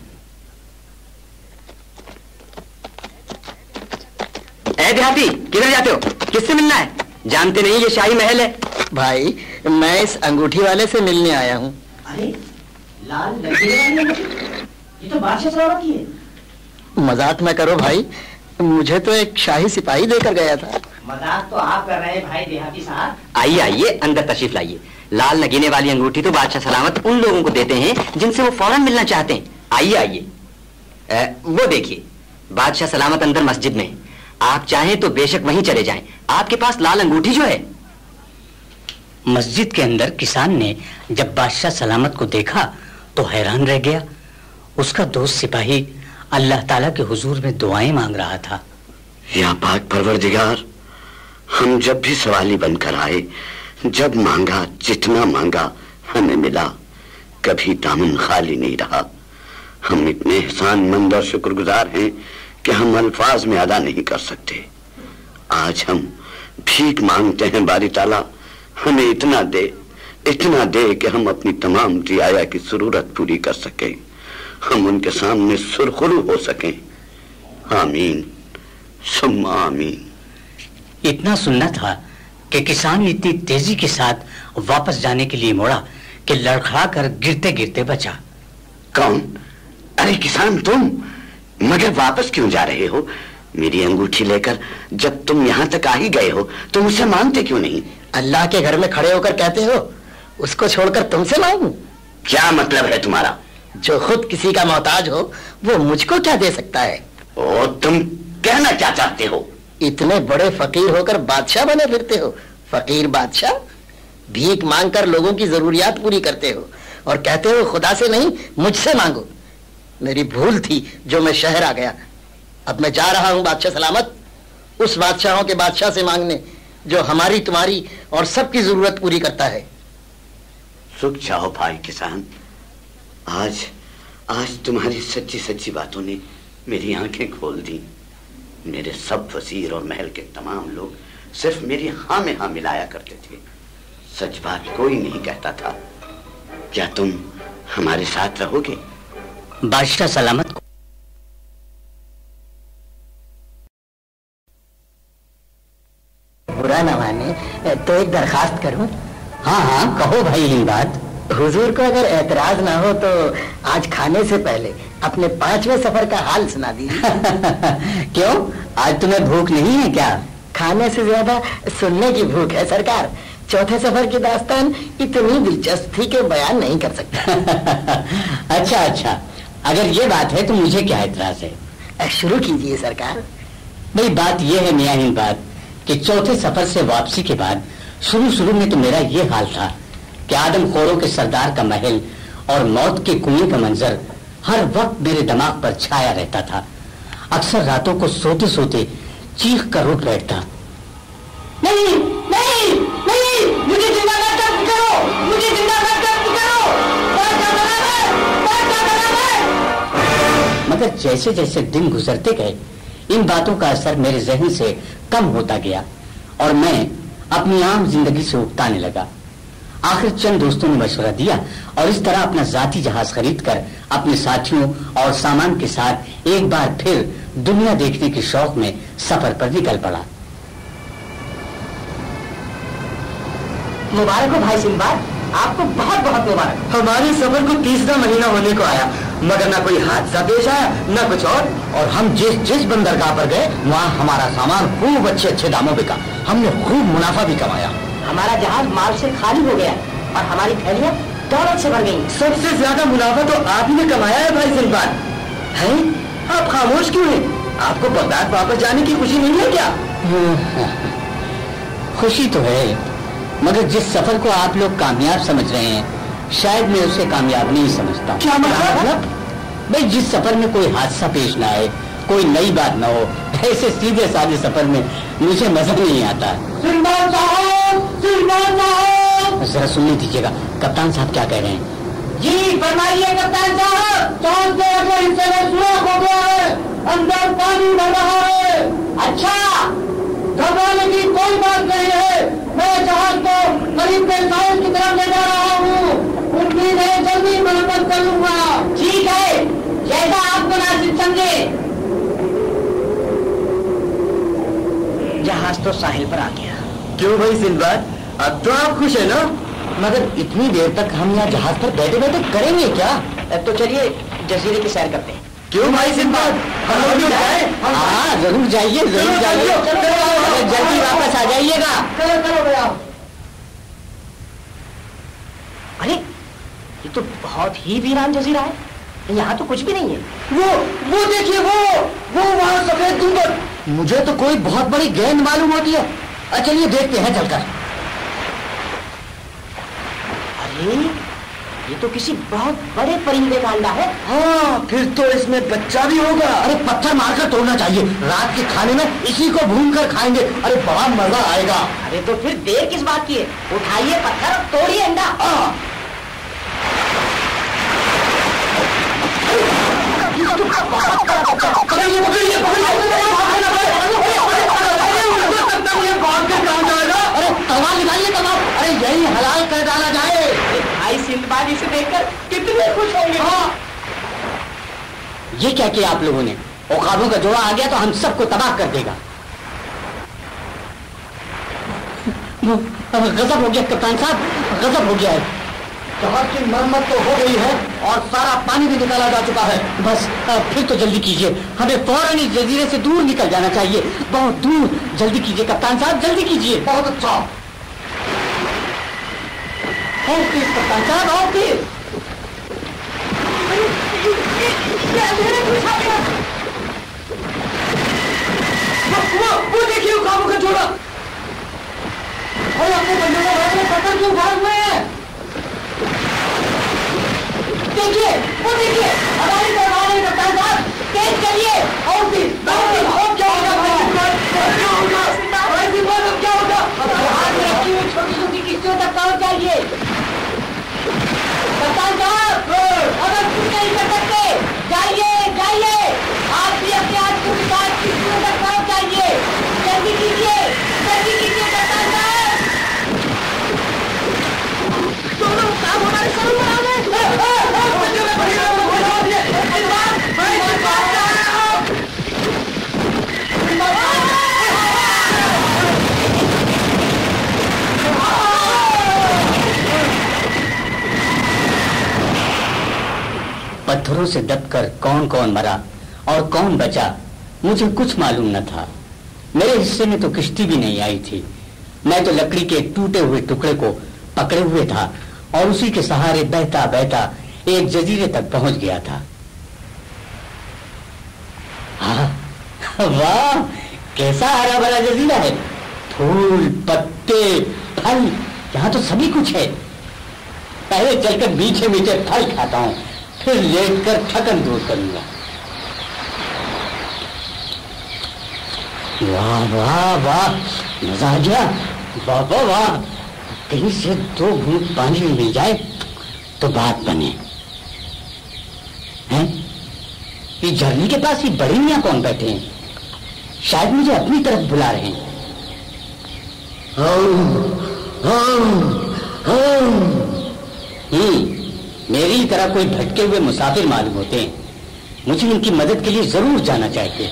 G: ए देहाती, किधर जाते हो? किससे मिलना है? जानते नहीं ये शाही महल है?
I: भाई मैं इस अंगूठी वाले से मिलने आया हूँ।
A: अरे लाल ये तो बादशाह सलामत की है।
I: मजाक न करो भाई, मुझे तो एक शाही सिपाही देकर गया था।
A: मजाक तो आप कर रहे हैं भाई देहाती साहब।
G: आइए आइए, अंदर तशरीफ लाइए। लाल नगीने वाली अंगूठी तो बादशाह सलामत उन लोगों को देते हैं जिनसे वो फौरन मिलना चाहते हैं। आइए आइए। वो देखिए, बादशाह सलामत अंदर मस्जिद में है। आप चाहें तो बेशक वहीं चले जाएं। आपके पास लाल अंगूठी जो है।
K: मस्जिद के अंदर किसान ने जब बादशाह सलामत को देखा तो हैरान रह गया। उसका दोस्त सिपाही अल्लाह ताला के हुजूर में दुआएं मांग रहा था।
J: या पाक परवरदिगार, हम जब भी सवाली बनकर आए, जब मांगा जितना मांगा हमें मिला, कभी दामन खाली नहीं रहा। हम इतने एहसानमंद और शुक्रगुजार हैं कि हम अल्फाज में अदा नहीं कर सकते। आज हम भीख मांगते हैं, बारी ताला हमें इतना दे कि हम अपनी तमाम रियाया की जरूरत पूरी कर सकें, हम उनके सामने सुरखरू हो सकें। आमीन सुम्मा आमीन।
K: इतना सुनना था कि किसान इतनी तेजी के साथ वापस जाने के लिए मुड़ा कि लड़खड़ा कर गिरते गिरते बचा।
J: कौन? अरे किसान तुम, मगर वापस क्यों जा रहे हो? मेरी अंगूठी लेकर जब तुम यहाँ तक आ ही गए हो तो मुझसे मांगते क्यों नहीं?
I: अल्लाह के घर में खड़े होकर कहते हो उसको छोड़कर तुमसे मांगूं?
J: क्या मतलब है तुम्हारा?
I: जो खुद किसी का मोहताज हो वो मुझको क्या दे सकता है?
J: ओ, तुम कहना क्या चाहते हो?
I: इतने बड़े फकीर होकर बादशाह बने फिरते हो। फकीर बादशाह, भीख मांगकर लोगों की जरूरियात पूरी करते हो और कहते हो खुदा से नहीं मुझसे मांगो। मेरी भूल थी जो मैं शहर आ गया। अब मैं जा रहा हूं बादशाह सलामत, उस बादशाहों के बादशाह से मांगने जो हमारी तुम्हारी और सबकी जरूरत पूरी करता है।
J: सुख चाहो भाई किसान, आज आज तुम्हारी सच्ची सच्ची बातों ने मेरी आंखें खोल दी। मेरे सब वजीर और महल के तमाम लोग सिर्फ मेरी हाँ में हाँ मिलाया करते थे। सच बात कोई नहीं कहता था। क्या तुम हमारे साथ रहोगे?
K: बादशाह सलामत को
I: बुरा न माने तो एक दरखास्त करूं?
K: हाँ हाँ कहो भाई हिंदाद।
I: हुजूर को अगर एतराज ना हो तो आज खाने से पहले अपने 5वें सफर का हाल सुना दीजिए।
K: क्यों, आज तुम्हें भूख नहीं है क्या?
I: खाने से ज्यादा सुनने की भूख है सरकार। चौथे सफर की दास्तान इतनी दिलचस्प थी कि बयान नहीं कर सकता।
K: अच्छा अच्छा, अगर ये बात है तो मुझे क्या एतराज है।
I: शुरू कीजिए सरकार।
K: भाई बात ये है मियां हिंदाद कि चौथे सफर से वापसी के बाद शुरू में तो मेरा ये हाल था कि आदमखोरों के सरदार का महल और मौत के कुएं का मंजर हर वक्त मेरे दिमाग पर छाया रहता था। अक्सर रातों को सोते सोते चीख कर उठ बैठता। नहीं नहीं नहीं, मुझे जिंदा मत करो, मुझे जिंदा मत करो, मगर जैसे जैसे दिन गुजरते गए इन बातों का असर मेरे जहन से कम होता गया और मैं अपनी आम जिंदगी से उकताने लगा। आखिर चंद दोस्तों ने मशवरा दिया और इस तरह अपना जाती जहाज खरीदकर अपने साथियों और सामान के साथ एक बार फिर दुनिया देखने के शौक में सफर पर निकल पड़ा।
I: मुबारक हो भाई सिंदबाद, आपको बहुत बहुत मुबारक।
G: हमारे सफर को 3रा महीना होने को आया मगर ना कोई हादसा पेश आया न कुछ और
I: हम जिस बंदरगाह पर गए वहाँ हमारा सामान खूब अच्छे दामों बिका। हमने खूब मुनाफा भी कमाया। हमारा जहाज माल से खाली हो गया और हमारी थैलियां दौलत से भर गई।
G: सबसे ज्यादा मुनाफा तो आप ही ने कमाया है भाई सिंदबाद। हैं? आप खामोश क्यों हैं? आपको बगदाद वापस जाने की खुशी नहीं है क्या?
K: खुशी तो है मगर जिस सफर को आप लोग कामयाब समझ रहे हैं शायद मैं उसे कामयाब नहीं समझता।
G: क्या मतलब?
K: भाई जिस सफर में कोई हादसा पेश ना आए, कोई नई बात ना हो, ऐसे सीधे साधे सफर में मुझे मजा नहीं आता। जरा सुनने दीजिएगा कप्तान साहब क्या कह रहे हैं।
I: जी फरमाइए कप्तान साहब। चांद के अगले हिस्से में सुराख हो गया है, अंदर पानी भर रहा है। अच्छा, घबराने की कोई बात नहीं है। मैं जहाज को करीब के साउथ की तरफ ले जा रहा हूँ। उम्मीद है जल्दी मरम्मत कर लूंगा। ठीक है, जैसा आप मुनासिब समझे। जहाज तो साहिल पर आ गया।
G: क्यों भाई सिंदबाद, अब तो आप खुश है ना?
I: मगर इतनी देर तक हम यहाँ जहाज पर बैठे बैठे करेंगे क्या? तो चलिए जजीरे की सैर करते हैं।
G: क्यों भाई सिंदबाद, हम लोग जाए?
K: हाँ जरूर जाइए, जरूर जाइए। जल्दी वापस आ जाइएगा।
I: चलो भैया। अरे ये तो बहुत ही वीरान जजीरा है, यहाँ तो कुछ भी नहीं है। वो देखिए, वो वहाँ सफेद गुंबद। मुझे तो कोई बहुत बड़ी गेंद मालूम होती है। चलिए देखते हैं चलकर। अरे ये तो किसी बहुत बड़े परिंदे का अंडा है।
G: हाँ, फिर तो इसमें बच्चा भी होगा।
I: अरे पत्थर मारकर तोड़ना चाहिए, रात के खाने में इसी को भून कर खाएंगे। अरे बड़ा मजा आएगा। अरे तो फिर देर किस बात की है, उठाइए पत्थर और तोड़िए अंडा। अरे तलवार निकालिए, तलवार। अरे यही हलाल कर डाला जाए। भाई सिंदबाद इसे देखकर कितने खुश होंगे।
K: ये क्या किया आप लोगों ने? औकातों का जोड़ा आ गया तो हम सबको तबाह कर देगा। गजब हो गया कप्तान साहब, गजब हो गया है।
I: जहाज की मरम्मत तो हो गई है और सारा पानी भी निकाला जा चुका है।
K: बस फिर तो जल्दी कीजिए, हमें फौरन इस जजीरे से दूर निकल जाना चाहिए, बहुत दूर। जल्दी कीजिए कप्तान साहब, जल्दी कीजिए।
I: बहुत अच्छा।
K: और फिर कप्तान साहब, और फिर
G: वो देखिए काबू का जोड़ा।
I: अरे अपने बंदे को पकड़ क्यों भाग में है? देखिए, वो देखिए, हमारी तरफ कप्तान साहब, तेज चलिए। और भी क्या होगा भाई? क्या होगा भाई सिंदबाद, अब क्या होगा? अब हाथ में रखी हुई छोटी छोटी किश्तियों तक पहुंच जाइए। कप्तान साहब अगर कुछ नहीं कर सकते
K: पत्थरों से दबकर कौन कौन मरा और कौन बचा मुझे कुछ मालूम न था। मेरे हिस्से में तो किश्ती भी नहीं आई थी। मैं तो लकड़ी के टूटे हुए टुकड़े को पकड़े हुए था और उसी के सहारे बहता बहता एक जजीरे तक पहुंच गया था। हाँ, वाह, कैसा हरा भरा जजीरा है। फूल, पत्ते, फल, यहाँ तो सभी कुछ है। पहले चलकर मीठे मीठे फल खाता हूँ, फिर लेटकर थकन दूर करूंगा। वाह वाह वाह, मजा आ गया। वाह वाह वाह, कहीं से 2 घूंट पानी मिल जाए तो बात बने। हैं? इस झरने के पास ये बड़े मियां कौन बैठे हैं? शायद मुझे अपनी तरफ बुला रहे हैं। मेरी तरह कोई भटके हुए मुसाफिर मालूम होते हैं। मुझे इनकी मदद के लिए जरूर जाना चाहिए।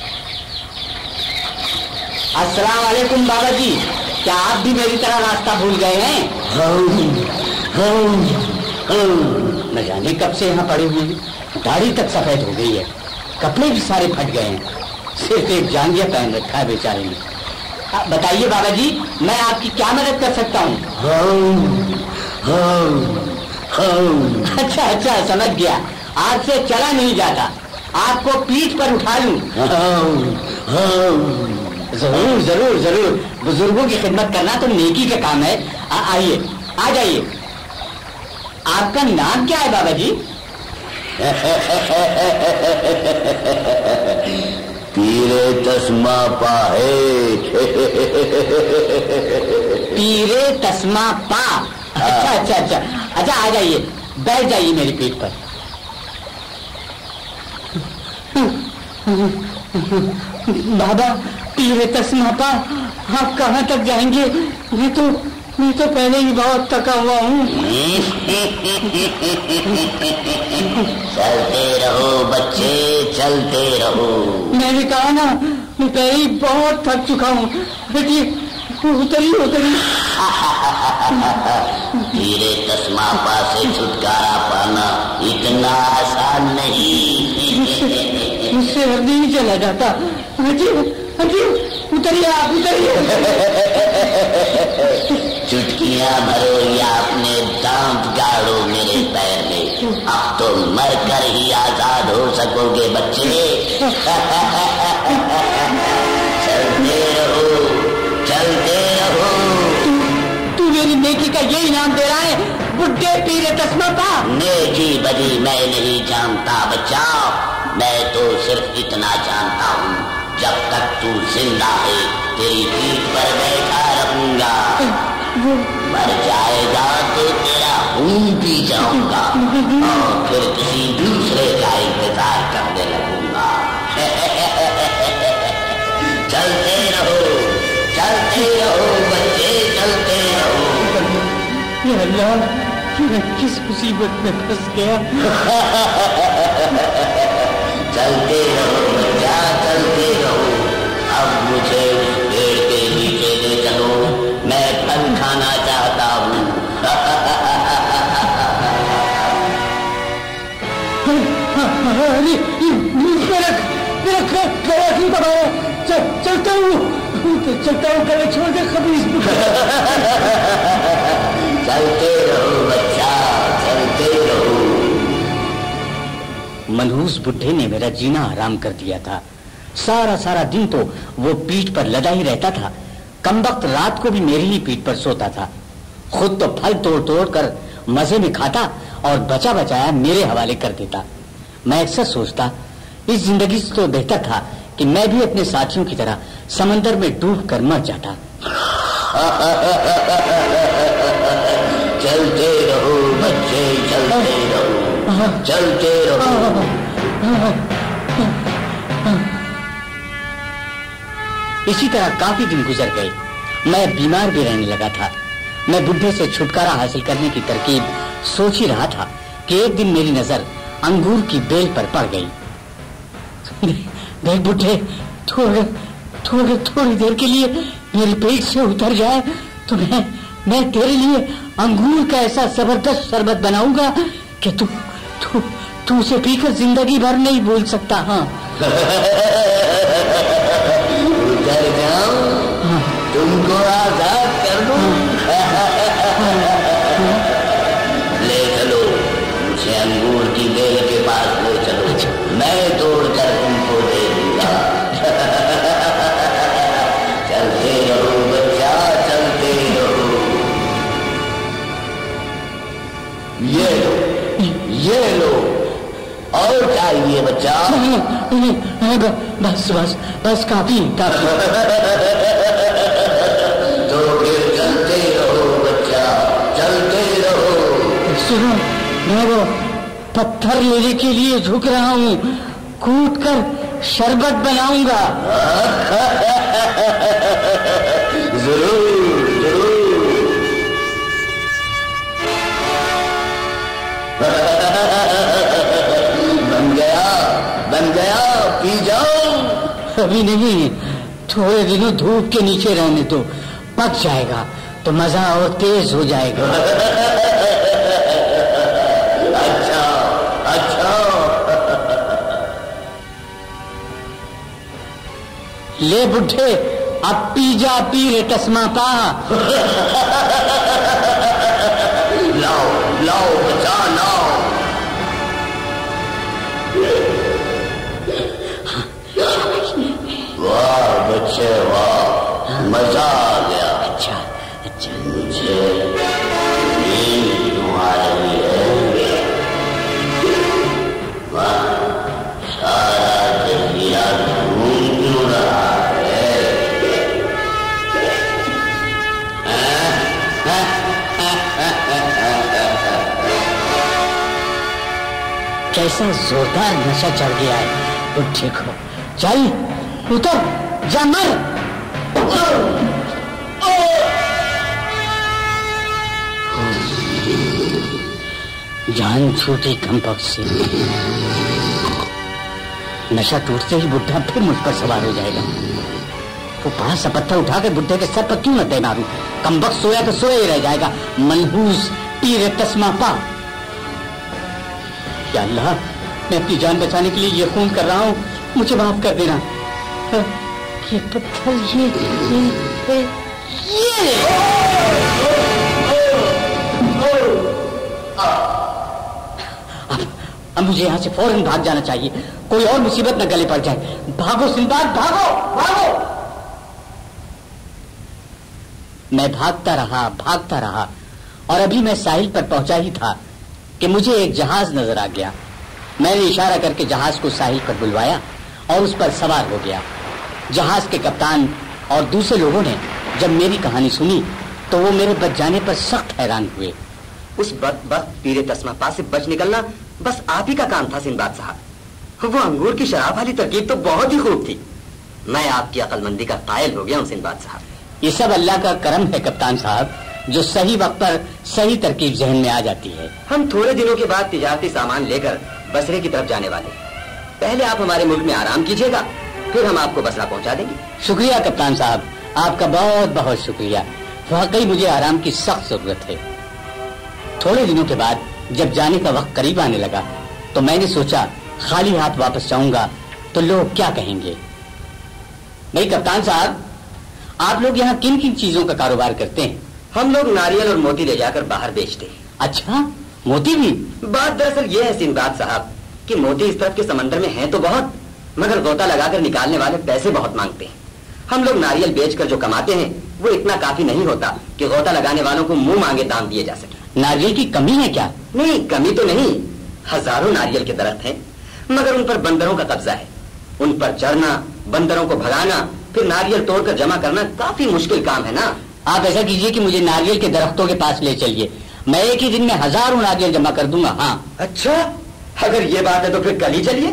K: अस्सलाम वालेकुम बाबा जी, क्या आप भी मेरी तरह रास्ता भूल गए हैं? न जाने कब से यहाँ पड़े हुए हैं। दाढ़ी तक सफेद हो गई है, कपड़े भी सारे फट गए हैं, सिर्फ एक जांघिया पहन रखा है बेचारे ने। बताइए बाबा जी, मैं आपकी क्या मदद कर सकता हूँ? अच्छा अच्छा, समझ गया। आज से चला नहीं जाता, आपको पीठ पर उठा लूं। जरूर जरूर जरूर, बुजुर्गों की खिदमत करना तो नेकी का काम है। आइए, आ जाइए। आपका नाम क्या है बाबा जी?
J: पीरे तस्मा पा है।
K: पीरे तस्मा पा। अच्छा अच्छा अच्छा अच्छा, आ जाइए, बैठ जाइए मेरी पीठ पर। बाबा, पीरे तस्मा पा, आप कहाँ तक जाएंगे? मैं तो पहले ही बहुत थका हुआ हूँ।
J: चलते रहो बच्चे, चलते रहो।
K: मैंने कहा ना, मैं पहले ही बहुत थक चुका हूँ। देखिए, उतरी।
J: पीरे तस्मा पा से छुटकारा पाना इतना आसान नहीं।
K: मुझसे हरदी नहीं चला जाता। उतरिए आप, उतरिए।
J: चुटकियां भरो या अपने दांत गाड़ो मेरे पैर में, अब तो मर कर ही आजाद हो सकोगे बच्चे। चलते रहो, चलते रहो।
K: तू मेरी नेकी का ये इनाम दे रहा है, बुड्ढे पीरे तस्मा पा?
J: नेकी बदी मैं नहीं जानता बच्चा, मैं तो सिर्फ इतना जानता हूँ, जब तक तू जिंदा है तेरी पीठ पर बैठा रहूंगा। मर जाएगा तो तेरा खून पी जाऊंगा और फिर किसी दूसरे का इंतजार करने लगूंगा। चलते रहो बच्चे, चलते रहो।
K: या अल्लाह, मैं किस मुसीबत में फंस गया।
J: चलते रहो बच्चा, चलते रहो। अब मुझे उस पेड़ के नीचे ले चलो, मैं फल खाना चाहता हूँ।
K: चलता हूँ, गले छोड़ के खबीस।
J: चलते रहो बच्चा, चलते रहो।
K: मनहूस बुढ़े ने मेरा जीना हराम कर दिया था। सारा दिन तो वो पीठ पर लदा ही रहता था। कम वक्त रात को भी मेरी ही पीठ पर सोता था। खुद तो फल तोड़ कर मजे में खाता और बचा बचाया मेरे हवाले कर देता। मैं अक्सर सोचता, इस जिंदगी से तो बेहतर था कि मैं भी अपने साथियों की तरह समंदर में डूब कर मर जाता।
J: चलते रहो बच्चे, चलते रहो, चलते रहो।
K: इसी तरह काफी दिन गुजर गए। मैं बीमार भी रहने लगा था। मैं बुढ़े से छुटकारा हासिल करने की तरकीब सोच ही रहा था कि एक दिन मेरी नजर अंगूर की बेल पर पड़ गई। देख बुढ़े, थोड़ी देर के लिए मेरे पेट से उतर जाए तो मैं तेरे लिए अंगूर का ऐसा जबरदस्त शरबत बनाऊंगा कि तू उसे पीकर जिंदगी भर नहीं भूल सकता। हाँ
J: उधर जाऊं, तुमको आजाद कर दूं। ले चलो, मुझे अंगूर की बेल के पास ले चलो, मैं तोड़कर तुमको दे दूंगा। चलते रहो बच्चा, चलते रहो। ये लो, और चाहिए बच्चा?
K: बस बस बस, काफी काफी।
J: तो फिर चलते रहो बच्चा, चलते रहो।
K: सुनो, मैं वो पत्थर लेने के लिए झुक रहा हूँ, कूद कर शरबत बनाऊंगा।
J: जरूर जरूर। बन गया, पी जाओ।
K: अभी नहीं, थोड़े दिनों धूप के नीचे रहने दो, पक जाएगा तो मजा और तेज हो जाएगा।
J: अच्छा अच्छा।
K: ले बुढ़े, अब पी जा, पी रे तस्मा पा।
J: लाओ लाओ बचा, लाओ। वाह बच्चे वाह, मजा आ गया।
K: अच्छा अच्छा।
J: मुझे नींद क्यों आ रही है? वाह, सारा जजीरा घूम क्यों रहा है?
K: कैसा जोरदार नशा चढ़ गया है बुढ़े को। चल उतर, जा मर। जान छूटी कमबख्त से। नशा टूटते ही बुढ़ा फिर मुझ पर सवार हो जाएगा। वो बड़ा सा पत्थर उठाकर बुढ़े के सर पर क्यों न दे मारूं? कमबख्त सोया तो सोया ही रह जाएगा। मनहूस पीरे तस्मा पा। या अल्लाह, मैं अपनी जान बचाने के लिए ये खून कर रहा हूँ, मुझे माफ कर देना। ये पत्थर, ये अब मुझे यहाँ से फौरन भाग जाना चाहिए, कोई और मुसीबत न गले पड़ जाए। भागो सिंदबाद, भागो भागो। मैं भागता रहा और अभी मैं साहिल पर पहुंचा ही था कि मुझे एक जहाज नजर आ गया। मैंने इशारा करके जहाज को साहिल पर बुलवाया और उस पर सवार हो गया। जहाज के कप्तान और दूसरे लोगों ने जब मेरी कहानी सुनी तो वो मेरे बच जाने पर सख्त हैरान हुए।
A: उस बदबख्त पीरे तस्मा से बच निकलना बस आप ही का काम था सिंदबाद साहब। वो अंगूर की शराब वाली तरकीब तो बहुत ही खूब थी। मैं आपकी अक्लमंदी का कायल हो गया हूँ सिंदबाद साहब।
K: ये सब अल्लाह का करम है कप्तान साहब, जो सही वक्त पर सही तरकीब जहन में आ जाती है।
A: हम थोड़े दिनों के बाद तिजारती सामान लेकर बसरे की तरफ जाने वाले। पहले आप हमारे मुल्क में आराम कीजिएगा, फिर हम आपको बसरा पहुंचा देंगे।
K: शुक्रिया कप्तान साहब, आपका बहुत बहुत शुक्रिया। वाकई मुझे आराम की सख्त जरूरत है। थोड़े दिनों के बाद जब जाने का वक्त करीब आने लगा तो मैंने सोचा खाली हाथ वापस जाऊंगा तो लोग क्या कहेंगे। नहीं कप्तान साहब, आप लोग यहाँ किन किन चीजों का कारोबार करते हैं?
A: हम लोग नारियल और मोती ले जाकर बाहर बेचते हैं।
K: अच्छा, मोती भी?
A: बात दरअसल ये है सिंदबाद साहब कि मोती इस तरफ के समंदर में हैं तो बहुत, मगर गोता लगाकर निकालने वाले पैसे बहुत मांगते हैं। हम लोग नारियल बेचकर जो कमाते हैं वो इतना काफी नहीं होता कि गोता लगाने वालों को मुंह मांगे दाम दिए जा सके।
K: नारियल की कमी है क्या?
A: नहीं, कमी तो नहीं। हजारों नारियल के दरख्त हैं, मगर उन पर बंदरों का कब्जा है। उन पर चढ़ना, बंदरों को भगाना, फिर नारियल तोड़कर जमा करना काफी मुश्किल काम है ना।
K: आप ऐसा कीजिए कि मुझे नारियल के दरख्तों के पास ले चलिए, मैं एक ही दिन में हजारों नारियल जमा कर दूंगा। हाँ।
A: अच्छा, अगर ये बात है तो फिर कल ही चलिए।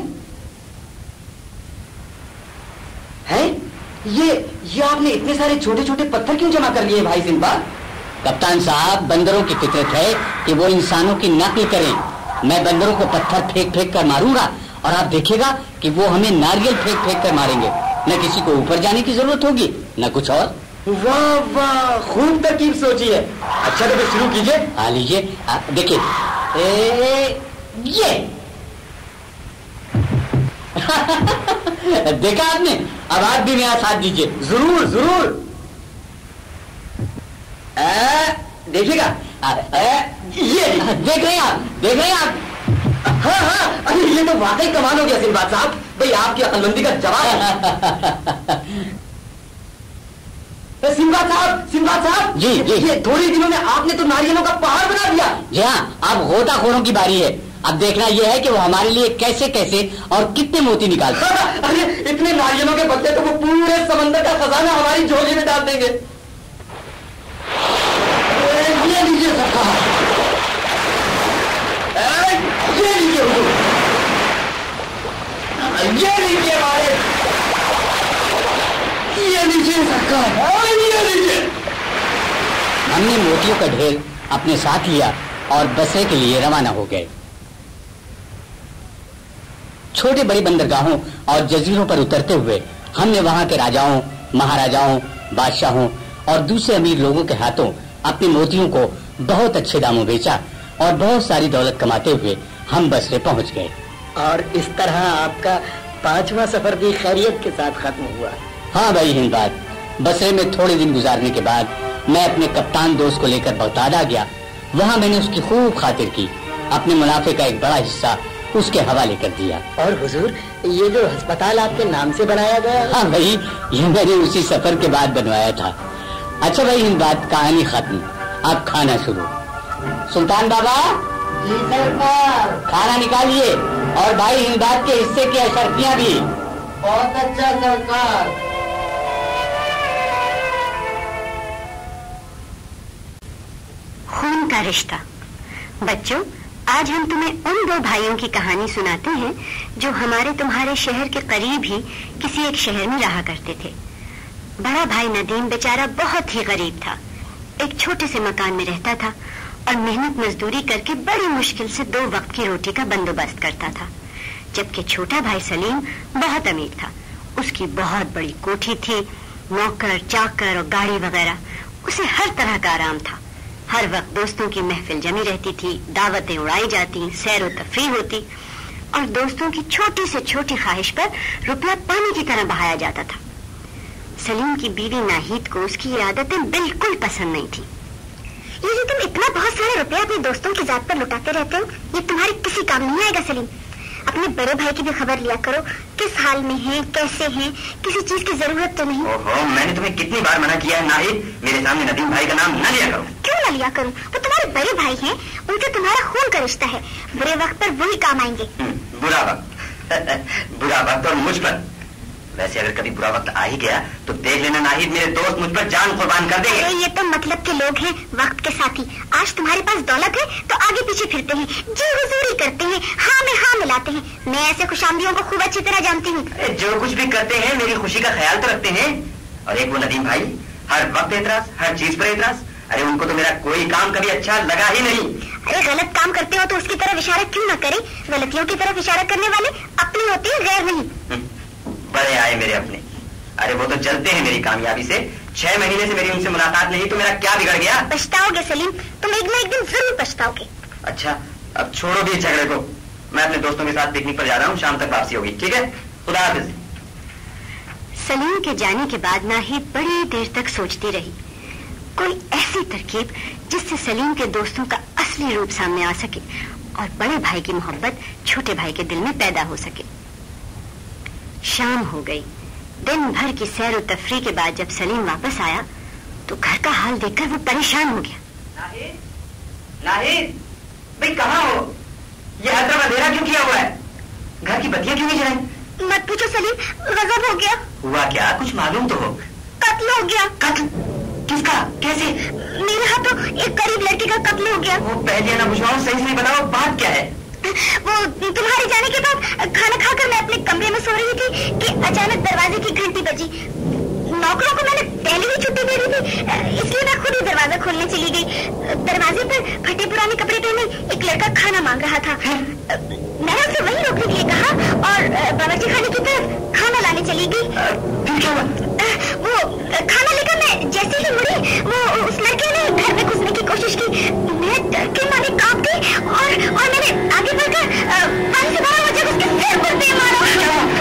A: हैं? ये आपने इतने सारे छोटे छोटे पत्थर क्यों जमा कर लिए भाई सिंदबाद?
K: कप्तान साहब, बंदरों की फितरत है कि वो इंसानों की नकल करें। मैं बंदरों को पत्थर फेंक फेंक कर मारूंगा और आप देखिएगा कि वो हमें नारियल फेंक फेंक कर मारेंगे। न किसी को ऊपर जाने की जरूरत होगी न कुछ और।
A: वाह वाह, खूब तरकीब सोची है। अच्छा तो फिर शुरू कीजिए।
K: हाँ लीजिए, देखिए। देखा आपने, अब आप भी मेरा साथ दीजिए।
G: जरूर जरूर। देखिएगा,
K: ये देख रहे हैं आप, देख रहे हैं आप।
G: हाँ हाँ, अरे ये तो वाकई कमाल हो गया सिंबाद साहब, भाई आपकी अक्लमंदी का जवाब। सिंबाद साहब
K: जी जी,
G: ये थोड़े दिनों में आपने तो नारियलों का पहाड़ बना दिया।
K: जी हाँ, अब गोताखोरों की बारी है। अब देखना यह है कि वो हमारे लिए कैसे कैसे और कितने मोती निकालते हैं।
G: अरे इतने नारियलों के बदले तो वो पूरे समंदर का खजाना हमारी झोली में डाल देंगे। ये लीजिए सरकार, ये लीजिए हुजूर, ये लीजिए हमारे, ये लीजिए सरकार, ये लीजिए।
K: हमने मोतियों का ढेर अपने साथ लिया और बसरे के लिए रवाना हो गए। छोटे बड़े बंदरगाहों और जजीरों पर उतरते हुए हमने वहां के राजाओं, महाराजाओं, बादशाहों और दूसरे अमीर लोगों के हाथों अपने मोतियों को बहुत अच्छे दामों बेचा और बहुत सारी दौलत कमाते हुए हम बसरे पहुंच गए।
I: और इस तरह आपका 5वां सफर भी खैरियत के साथ खत्म हुआ।
K: हाँ भाई हिंदबाद, बसरे में थोड़े दिन गुजारने के बाद मैं अपने कप्तान दोस्त को लेकर बगदाद आ गया। वहाँ मैंने उसकी खूब खातिर की, अपने मुनाफे का एक बड़ा हिस्सा उसके हवाले कर दिया।
I: और हुजूर, ये जो अस्पताल आपके नाम से बनाया गया?
K: हाँ भाई, ये मैंने उसी सफर के बाद बनवाया था। अच्छा भाई हिंदबाद, कहानी खत्म, अब खाना शुरू। सुल्तान बाबा।
I: जी सरकार।
K: खाना निकालिए और भाई हिंदबाद के हिस्से की अशर्फियाँ भी।
I: बहुत अच्छा सरकार।
B: खून का रिश्ता। बच्चों, आज हम तुम्हें उन 2 भाइयों की कहानी सुनाते हैं जो हमारे तुम्हारे शहर के करीब ही किसी एक शहर में रहा करते थे। बड़ा भाई नदीम बेचारा बहुत ही गरीब था। एक छोटे से मकान में रहता था और मेहनत मजदूरी करके बड़ी मुश्किल से 2 वक्त की रोटी का बंदोबस्त करता था। जबकि छोटा भाई सलीम बहुत अमीर था। उसकी बहुत बड़ी कोठी थी, नौकर चाकर और गाड़ी वगैरह, उसे हर तरह का आराम था। हर वक्त दोस्तों की महफिल जमी रहती थी, दावतें उड़ाई जाती, सैर व तफरीह होती और दोस्तों की छोटी से छोटी ख्वाहिश पर रुपया पानी की तरह बहाया जाता था। सलीम की बीवी नाहिद को उसकी ये आदतें बिल्कुल पसंद नहीं थी। ये जो तुम इतना बहुत सारा रुपया अपने दोस्तों की जात पर लुटाते रहते हो, ये तुम्हारे किसी काम नहीं आएगा सलीम। अपने बड़े भाई की भी खबर लिया करो, किस हाल में हैं, कैसे हैं, किसी चीज की जरूरत तो नहीं।
G: ओहो, मैंने तुम्हें कितनी बार मना किया है नाहिद, मेरे सामने नदीम भाई का नाम न लिया करो।
D: क्यों न लिया करूं? वो तुम्हारे बड़े भाई हैं, उनसे तुम्हारा खून का रिश्ता है। बुरे वक्त पर वही काम आएंगे।
G: बुरा वक्त बुरा वक्त और मुझ पर। वैसे अगर कभी बुरा वक्त आ ही गया तो देख लेना नाहिद, मेरे दोस्त मुझ पर जान कुर्बान कर देंगे।
D: ये तो मतलब के लोग हैं, वक्त के साथी। आज तुम्हारे पास दौलत है तो आगे पीछे फिरते हैं, जी हुजूरी करते हैं, हाँ में हाँ मिलाते हैं। मैं ऐसे खुशामदियों को खूब अच्छी तरह जानती हूँ।
G: जो कुछ भी करते हैं मेरी खुशी का ख्याल तो रखते हैं। और एक वो नदीम भाई, हर वक्त एतराज, हर चीज पर एतराज। अरे उनको तो मेरा कोई काम कभी अच्छा लगा ही नहीं।
D: अरे गलत काम करते हो तो उसकी तरफ इशारा क्यों न करे? गलतियों की तरफ इशारा करने वाले अपने होते हैं, गैर नहीं।
G: बड़े आए मेरे अपने। अरे वो तो जलते हैं मेरी कामयाबी से। 6 महीने से मेरी उनसे मुलाकात नहीं, तो मेरा क्या बिगड़ गया?
D: पछताओगे सलीम, तुम एक न एक दिन जरूर पछताओगे।
G: अच्छा, अब छोड़ो भी झगड़े को। मैं अपने दोस्तों के साथ पिकनिक पर जा रहा हूँ, शाम तक वापसी होगी, ठीक है? खुदा हाफिज।
B: सलीम के जाने के बाद नाहिद बड़ी देर तक सोचती रही, कोई ऐसी तरकीब जिससे सलीम के दोस्तों का असली रूप सामने आ सके और बड़े भाई की मोहब्बत छोटे भाई के दिल में पैदा हो सके। शाम हो गई। दिन भर की सैर और तफरी के बाद जब सलीम वापस आया तो घर का हाल देखकर वो परेशान हो गया।
G: नाहिद, नाहिद, भाई कहाँ हो? ये हर अंधेरा क्यों किया हुआ है? घर की बत्तियां क्यों नहीं जलाई?
D: मत पूछो सलीम, गजब हो गया।
G: हुआ क्या? कुछ मालूम तो हो।
D: कत्ल हो गया।
G: कत्ल? किसका? कैसे?
D: मेरे हाथों एक गरीब लड़की का कत्ल हो गया।
G: वो पहले ना बुझवाओ, सही से बताओ बात क्या है?
D: वो तुम्हारे जाने के बाद खाना खाकर मैं अपने कमरे में सो रही थी कि अचानक दरवाजे की घंटी बजी। नौकरों को मैंने पहले ही छुट्टी दे दी थी, इसलिए मैं खुद ही दरवाजा खोलने चली गई। दरवाजे पर फटे पुराने कपड़े पहने एक लड़का खाना मांग रहा था। मैंने उसे वहीं रोकने के लिए कहा और बावर्ची खाने की तरफ खाना लाने चली गई। वो खाना लेकर मैं जैसे ही मुड़ी, वो उस लड़के ने घर में घुसने की कोशिश की। मैं डर के मारे कांप गई और मैंने आगे बढ़कर पानी से भरा हुआ जग उसके सिर पर दे मारा।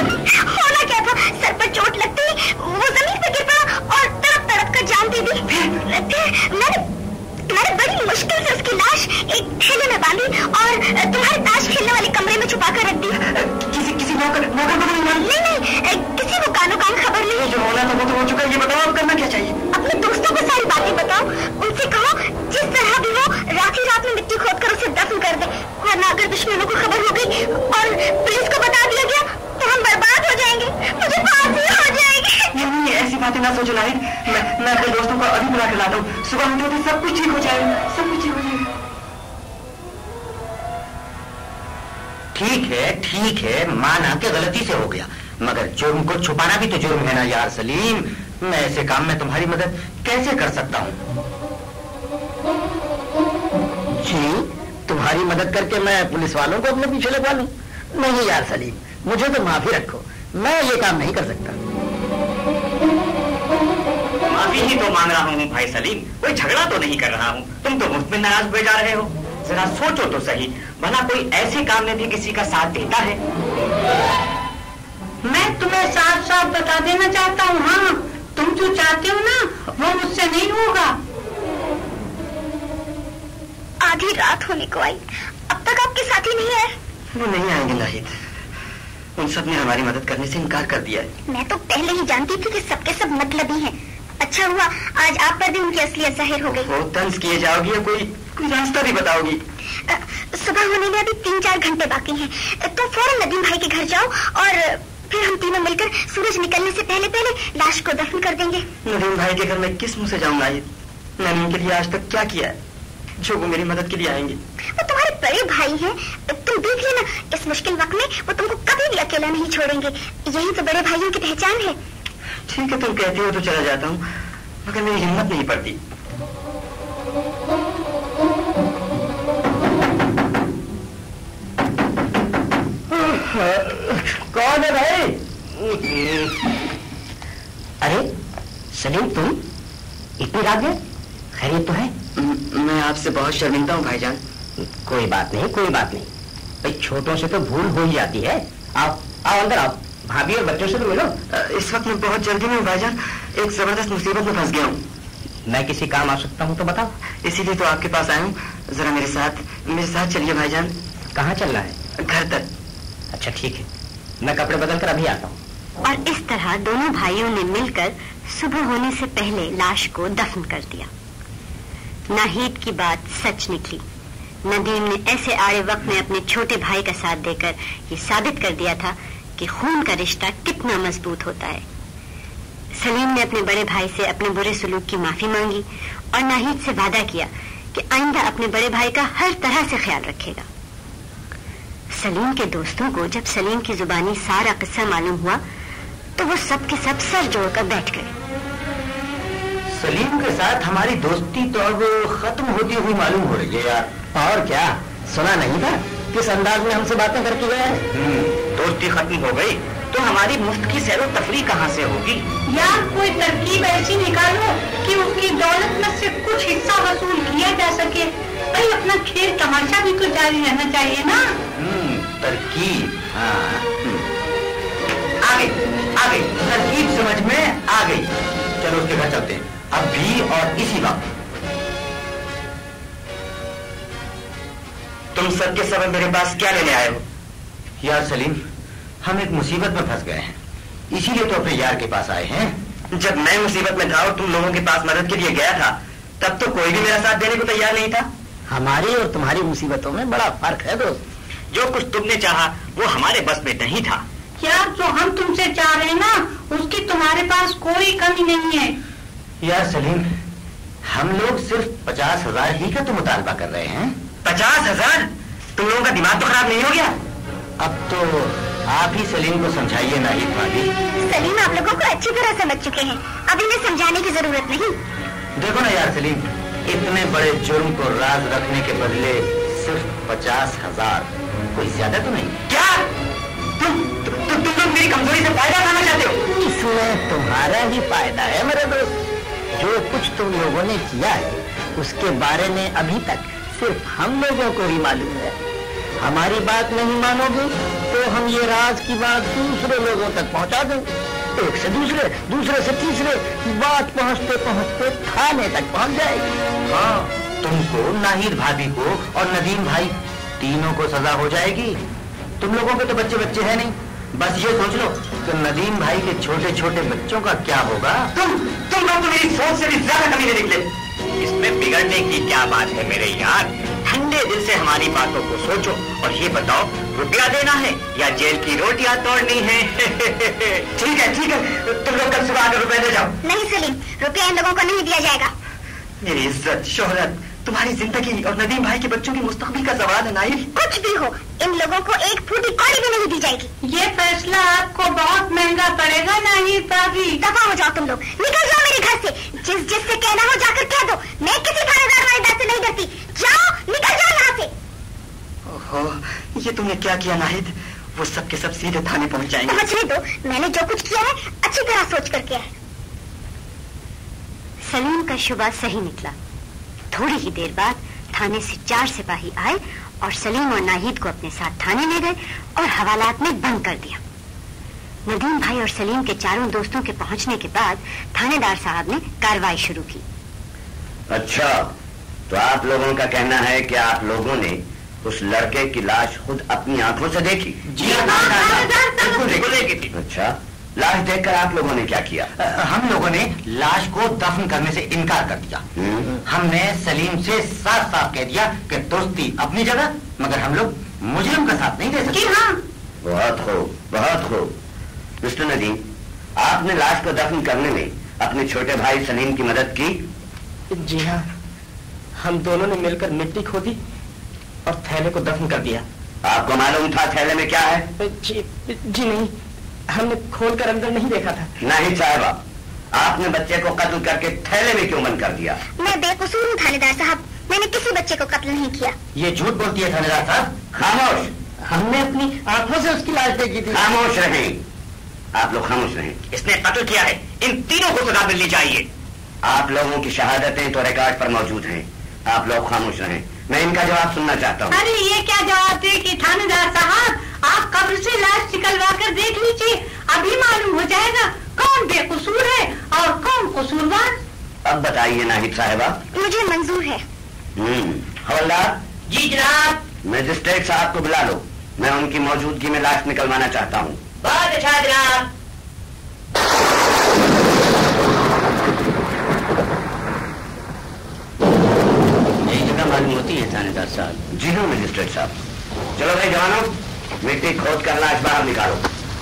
F: किसी नौकर को
D: नहीं, किसी को कानो कान खबर नहीं।
F: जो होना था वो तो हो चुका है, ये बताओ अब करना क्या चाहिए?
D: अपने दोस्तों को सारी बातें बताओ, उनसे कहो जिस तरह भी हो राखी रात में मिट्टी खोद कर उसे दफन कर दे, वरना अगर दुश्मनों को खबर हो गई और पुलिस को बता दिया गया तो हम बर्बाद हो जाएंगे, मुझे फांसी हो जाएगी।
F: नहीं, ऐसी बातें ना सोचो नाहिद, मैं अपने दोस्तों को अभी बुला के लाता हूँ, सुबह होते होते सब कुछ ठीक हो जाएगा, सब कुछ ठीक हो जाएगा।
K: ठीक है, माना कि गलती से हो गया, मगर जुर्म को छुपाना भी तो जुर्म है ना यार सलीम। मैं ऐसे काम में तुम्हारी मदद कैसे कर सकता हूँ?
I: जी, तुम्हारी मदद करके मैं पुलिस वालों को अपने पीछे लगवा लूं? नहीं यार सलीम, मुझे तो माफी रखो, मैं ये काम नहीं कर सकता।
K: माफी ही तो मांग रहा हूँ भाई सलीम, कोई झगड़ा तो नहीं कर रहा हूँ। तुम तो मुफ्त में नाराज हुए जा रहे हो। जरा सोचो तो सही, भला कोई ऐसे काम में भी किसी का साथ देता है?
H: मैं तुम्हें साफ साफ बता देना चाहता हूँ, हाँ, तुम जो चाहते हो ना वो मुझसे नहीं होगा।
D: आधी रात होने को आई, अब तक आपके साथी नहीं आए?
F: वो नहीं आएंगे नाहिद, उन सब ने हमारी मदद करने से इनकार कर दिया है।
D: मैं तो पहले ही जानती थी कि सबके सब मतलबी हैं। अच्छा हुआ आज आप पर भी उनकी असलियत जाहिर हो गई।
F: वो तंज किए जाओगी या कोई रास्ता भी बताओगी?
D: सुबह होने में अभी 3-4 घंटे बाकी हैं, तो फौरन नदीम भाई के घर जाओ और फिर हम तीनों मिलकर सूरज निकलने से पहले पहले लाश को दफन कर देंगे।
F: नदीम भाई के घर में किस मुंह से जाऊंगा? मैंने उनके लिए आज तक क्या किया है जो वो मेरी मदद के लिए आएंगे?
D: वो तुम्हारे बड़े भाई हैं, तुम देख लेना, इस मुश्किल वक्त में वो तुमको कभी भी अकेला नहीं छोड़ेंगे। यही तो बड़े भाइयों की पहचान है।
F: ठीक है, तुम कहती हो तो चला जाता हूँ, मगर मेरी हिम्मत नहीं पड़ती।
I: कौन है भाई? अरे सलीम, तुम इतनी रात में? खैरियत तो है?
F: मैं आपसे बहुत शर्मिंदा हूँ भाईजान।
K: कोई बात नहीं भाई, छोटों से तो भूल हो ही जाती है। आओ अंदर आओ, भाभी और बच्चों से तो मिलो।
F: इस वक्त मैं बहुत जल्दी में हूँ भाईजान, एक जबरदस्त मुसीबत में फंस गया हूँ।
K: मैं किसी काम आ सकता हूँ तो बताओ।
F: इसीलिए तो आपके पास आया हूँ, जरा मेरे साथ चलिए भाईजान।
K: कहाँ चलना है?
F: घर तक।
K: अच्छा ठीक है, मैं कपड़े बदल कर अभी आता हूँ।
B: और इस तरह दोनों भाइयों ने मिलकर सुबह होने से पहले लाश को दफन कर दिया। नाहिद की बात सच निकली। नदीम ने ऐसे आड़े वक्त में अपने छोटे भाई का साथ देकर ये साबित कर दिया था कि खून का रिश्ता कितना मजबूत होता है। सलीम ने अपने बड़े भाई से अपने बुरे सलूक की माफी मांगी और नाहिद से वादा किया कि आइंदा अपने बड़े भाई का हर तरह से ख्याल रखेगा। सलीम के दोस्तों को जब सलीम की जुबानी सारा किस्सा मालूम हुआ तो वो सब के सब सर जोड़कर बैठ गए।
K: सलीम के साथ हमारी दोस्ती तो अब खत्म होती हुई मालूम हो रही है यार।
I: और क्या, सुना नहीं था किस अंदाज में हमसे बातें करके गया है?
K: दोस्ती खत्म हो गई तो हमारी मुफ्त की सैरो तफरी कहाँ से होगी?
H: यार कोई तरकीब ऐसी निकालो कि उसकी दौलत में से कुछ हिस्सा वसूल किया जा सके। भाई अपना खेल तमाशा भी तो जारी रहना चाहिए ना।
K: तरकीब, हाँ। आ गई तरकीब समझ में आ गई। चलो उसके घर चलते हैं अभी और इसी वक्त।
F: तुम सबके सब मेरे पास क्या लेने आए हो?
K: यार सलीम, हम एक मुसीबत में फंस गए हैं, इसीलिए तो अपने यार के पास आए हैं।
F: जब मैं मुसीबत में था और तुम लोगों के पास मदद के लिए गया था तब तो कोई भी मेरा साथ देने को तैयार नहीं था।
I: हमारी और तुम्हारी मुसीबतों में बड़ा फर्क है दोस्त।
K: जो कुछ तुमने चाहा वो हमारे बस में नहीं था।
H: यार जो हम तुमसे चाह रहे हैं ना उसकी तुम्हारे पास कोई कमी नहीं है।
K: यार सलीम, हम लोग सिर्फ 50,000 ही का तो मुतालबा कर रहे हैं।
F: 50,000? तुम लोगों का दिमाग तो खराब नहीं हो गया?
K: अब तो आप ही सलीम को समझाइए ना ही भाभी।
D: सलीम आप लोगों को अच्छी तरह समझ चुके हैं, अब इन्हें समझाने की जरूरत नहीं।
K: देखो ना यार सलीम, इतने बड़े जुर्म को राज रखने के बदले सिर्फ 50,000, कोई ज्यादा तो नहीं?
F: क्या तुम लोग मेरी कमजोरी से फायदा उठाना चाहते हो?
I: इसमें तुम्हारा ही फायदा है मेरे दोस्त। जो कुछ तुम लोगों ने किया है उसके बारे में अभी तक सिर्फ हम लोगों को ही मालूम है। हमारी बात नहीं मानोगे तो हम ये राज की बात दूसरे लोगों तक पहुंचा देंगे, एक से दूसरे, दूसरे से तीसरे, बात पहुंचते पहुंचते थाने तक पहुंच जाएगी।
K: हाँ, तुमको, नाहिद भाभी को और नदीम भाई तीनों को सजा हो जाएगी। तुम लोगों के तो बच्चे बच्चे हैं नहीं, बस ये सोच लो कि नदीम भाई के छोटे छोटे बच्चों का क्या होगा।
G: तुम लोग तो मेरी सोच से भी ज्यादा कमी नहीं निकले।
K: इसमें बिगड़ने की क्या बात है मेरे यार, ठंडे दिल से हमारी बातों को सोचो और ये बताओ रुपया देना है या जेल की रोटियां तोड़नी है?
G: ठीक है तुम लोग कल सुबह आकर रुपए दे जाओ।
D: नहीं सलीम, रुपया इन लोगों को नहीं दिया जाएगा।
G: मेरी इज्जत, शोहरत, तुम्हारी जिंदगी और नदीम भाई के बच्चों की मुस्तकबिल का सवाल है नाइल।
D: कुछ भी हो, इन लोगों को एक फूटी कौड़ी भी नहीं दी जाएगी।
H: ये फैसला आपको बहुत महंगा पड़ेगा नाहिद भाभी।
D: दफा हो जाओ तुम लोग, निकल जाओ मेरे घर से। जिससे कहना हो जाकर कह दो, मैं किसी थानेदार वाहिदा से नहीं डरती। जाओ, निकल जाओ यहाँ से।
G: ओहो, ये तुमने क्या किया नाहिद? वो सब के सब सीधे थाने पहुँच जाएंगे।
D: पहुँचने दो, मैंने जो कुछ किया है अच्छी तरह सोच कर किया है।
B: सलीम का शुबा सही निकला। थोड़ी ही देर बाद थाने से 4 सिपाही आए और सलीम और नाहिद को अपने साथ थाने ले गए और हवालात में बंद कर दिया। नदीम भाई और सलीम के चारों दोस्तों के पहुंचने के बाद थानेदार साहब ने कार्रवाई शुरू की।
J: अच्छा, तो आप लोगों का कहना है कि आप लोगों ने उस लड़के की लाश खुद अपनी आंखों से देखी?
K: जी हाँ, बिल्कुल देखी थी।
J: अच्छा, लाश देखकर आप लोगों ने क्या किया?
K: हम लोगों ने लाश को दफन करने से इनकार कर दिया। हमने सलीम से साफ साफ कह दिया कि दोस्ती अपनी जगह, मगर हम लोग मुजरिम का साथ नहीं दे सकते।
D: हाँ।
J: बहुत खूब, बहुत खूब। मिस्टर नदीम, आपने लाश को दफन करने में अपने छोटे भाई सलीम की मदद की?
A: जी हाँ, हम दोनों ने मिलकर मिट्टी खोदी और थैले को दफन कर दिया।
J: आपको मालूम था थैले में क्या है?
A: जी नहीं, हमने खोलकर अंदर नहीं देखा था।
J: नहीं साहबा, आपने बच्चे को कत्ल करके थैले में क्यों बंद कर दिया?
D: मैं बेकसूर हूँ थानेदार साहब, मैंने किसी बच्चे को कत्ल नहीं किया।
K: ये झूठ बोलती है थानेदार साहब।
J: खामोश!
A: हमने अपनी आंखों से उसकी लाश देखी थी।
J: खामोश रहें, आप लोग खामोश रहें।
K: इसने कत्ल किया है, इन तीनों को सजा मिलनी चाहिए।
J: आप लोगों की शहादतें तो रिकॉर्ड पर मौजूद हैं, आप लोग खामोश रहें। मैं इनका जवाब सुनना चाहता हूँ।
H: अरे ये क्या जवाब दे कि थानेदार साहब, आप कब्र से लाश निकलवा कर देख लीजिए, अभी मालूम हो जाएगा कौन बेकसूर है और कौन कसूरवार।
J: अब बताइए नाहिद साहिबा।
D: मुझे मंजूर है।
J: हवलदार।
K: जी जनाब।
J: मजिस्ट्रेट साहब को बुला लो, मैं उनकी मौजूदगी में लाश निकलवाना चाहता हूँ।
K: बहुत अच्छा जनाब। यही जगह मालूम होती है थानेदार साहब।
J: जी हाँ मजिस्ट्रेट साहब। चलो भाई जवानों, मिट्टी खोद कर लाश बाहर निकालो।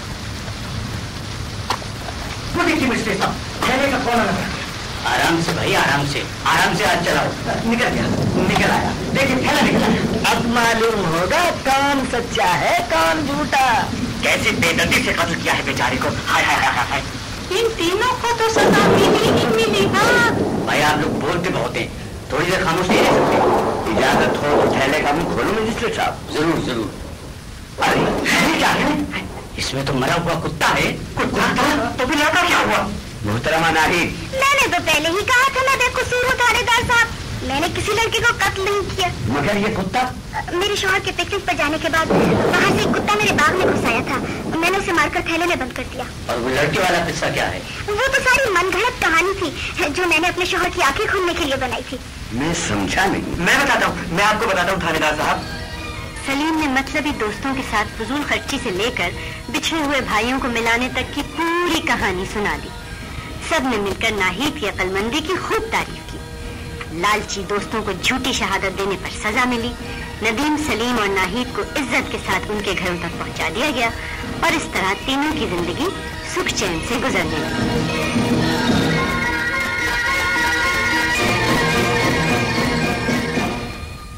K: वो देखिए मजिस्ट्रेट साहब, थैले का कौन लगा? आराम से भाई, आराम से हाथ चलाओ। निकल आया, देखिए थैला निकल आया।
I: अब मालूम होगा कौन सच्चा है कौन झूठा।
K: कैसे बेदर्दी से कत्ल किया है बेचारे को। हाय हाय हाय हाय।
H: इन तीनों को तो सजा मिली ही मिली।
K: भाई आप लोग बोलते बहुत हैं, थोड़ी देर खामोश नहीं रह सकते।
J: इजाजत हो तो थैले का मुंह खोलो मजिस्ट्रेट साहब।
K: जरूर जरूर।
J: अरे
K: क्या है? इसमें तो मरा हुआ कुत्ता है। कुत्ता था तो फिर लड़का क्या हुआ?
J: मोहतरमा नाहिद,
D: मैंने तो पहले ही कहा था मैं बेकसूर हूँ थानेदार साहब, मैंने किसी लड़के को कत्ल नहीं किया।
J: मगर ये कुत्ता?
D: मेरे शौहर के पिकनिक पर जाने के बाद वहाँ से एक कुत्ता मेरे बाग में घुस आया था, मैंने उसे मारकर थैले में बंद कर दिया।
K: और वो लड़के वाला किस्सा क्या है?
D: वो तो सारी मनगढ़ंत कहानी थी जो मैंने अपने शौहर की आंखें खोलने के लिए बनाई थी।
J: मैं समझा नहीं।
G: मैं बताता हूँ, मैं आपको बताता हूँ थानेदार साहब।
B: सलीम ने मतलबी दोस्तों के साथ फजूल खर्ची से लेकर बिछड़े हुए भाइयों को मिलाने तक की पूरी कहानी सुना दी। सब ने मिलकर नाहिद की अक्लमंदी की खूब तारीफ की। लालची दोस्तों को झूठी शहादत देने पर सजा मिली। नदीम, सलीम और नाहिद को इज्जत के साथ उनके घरों तक पहुंचा दिया गया और इस तरह तीनों की जिंदगी सुख चैन से गुजरने लगी।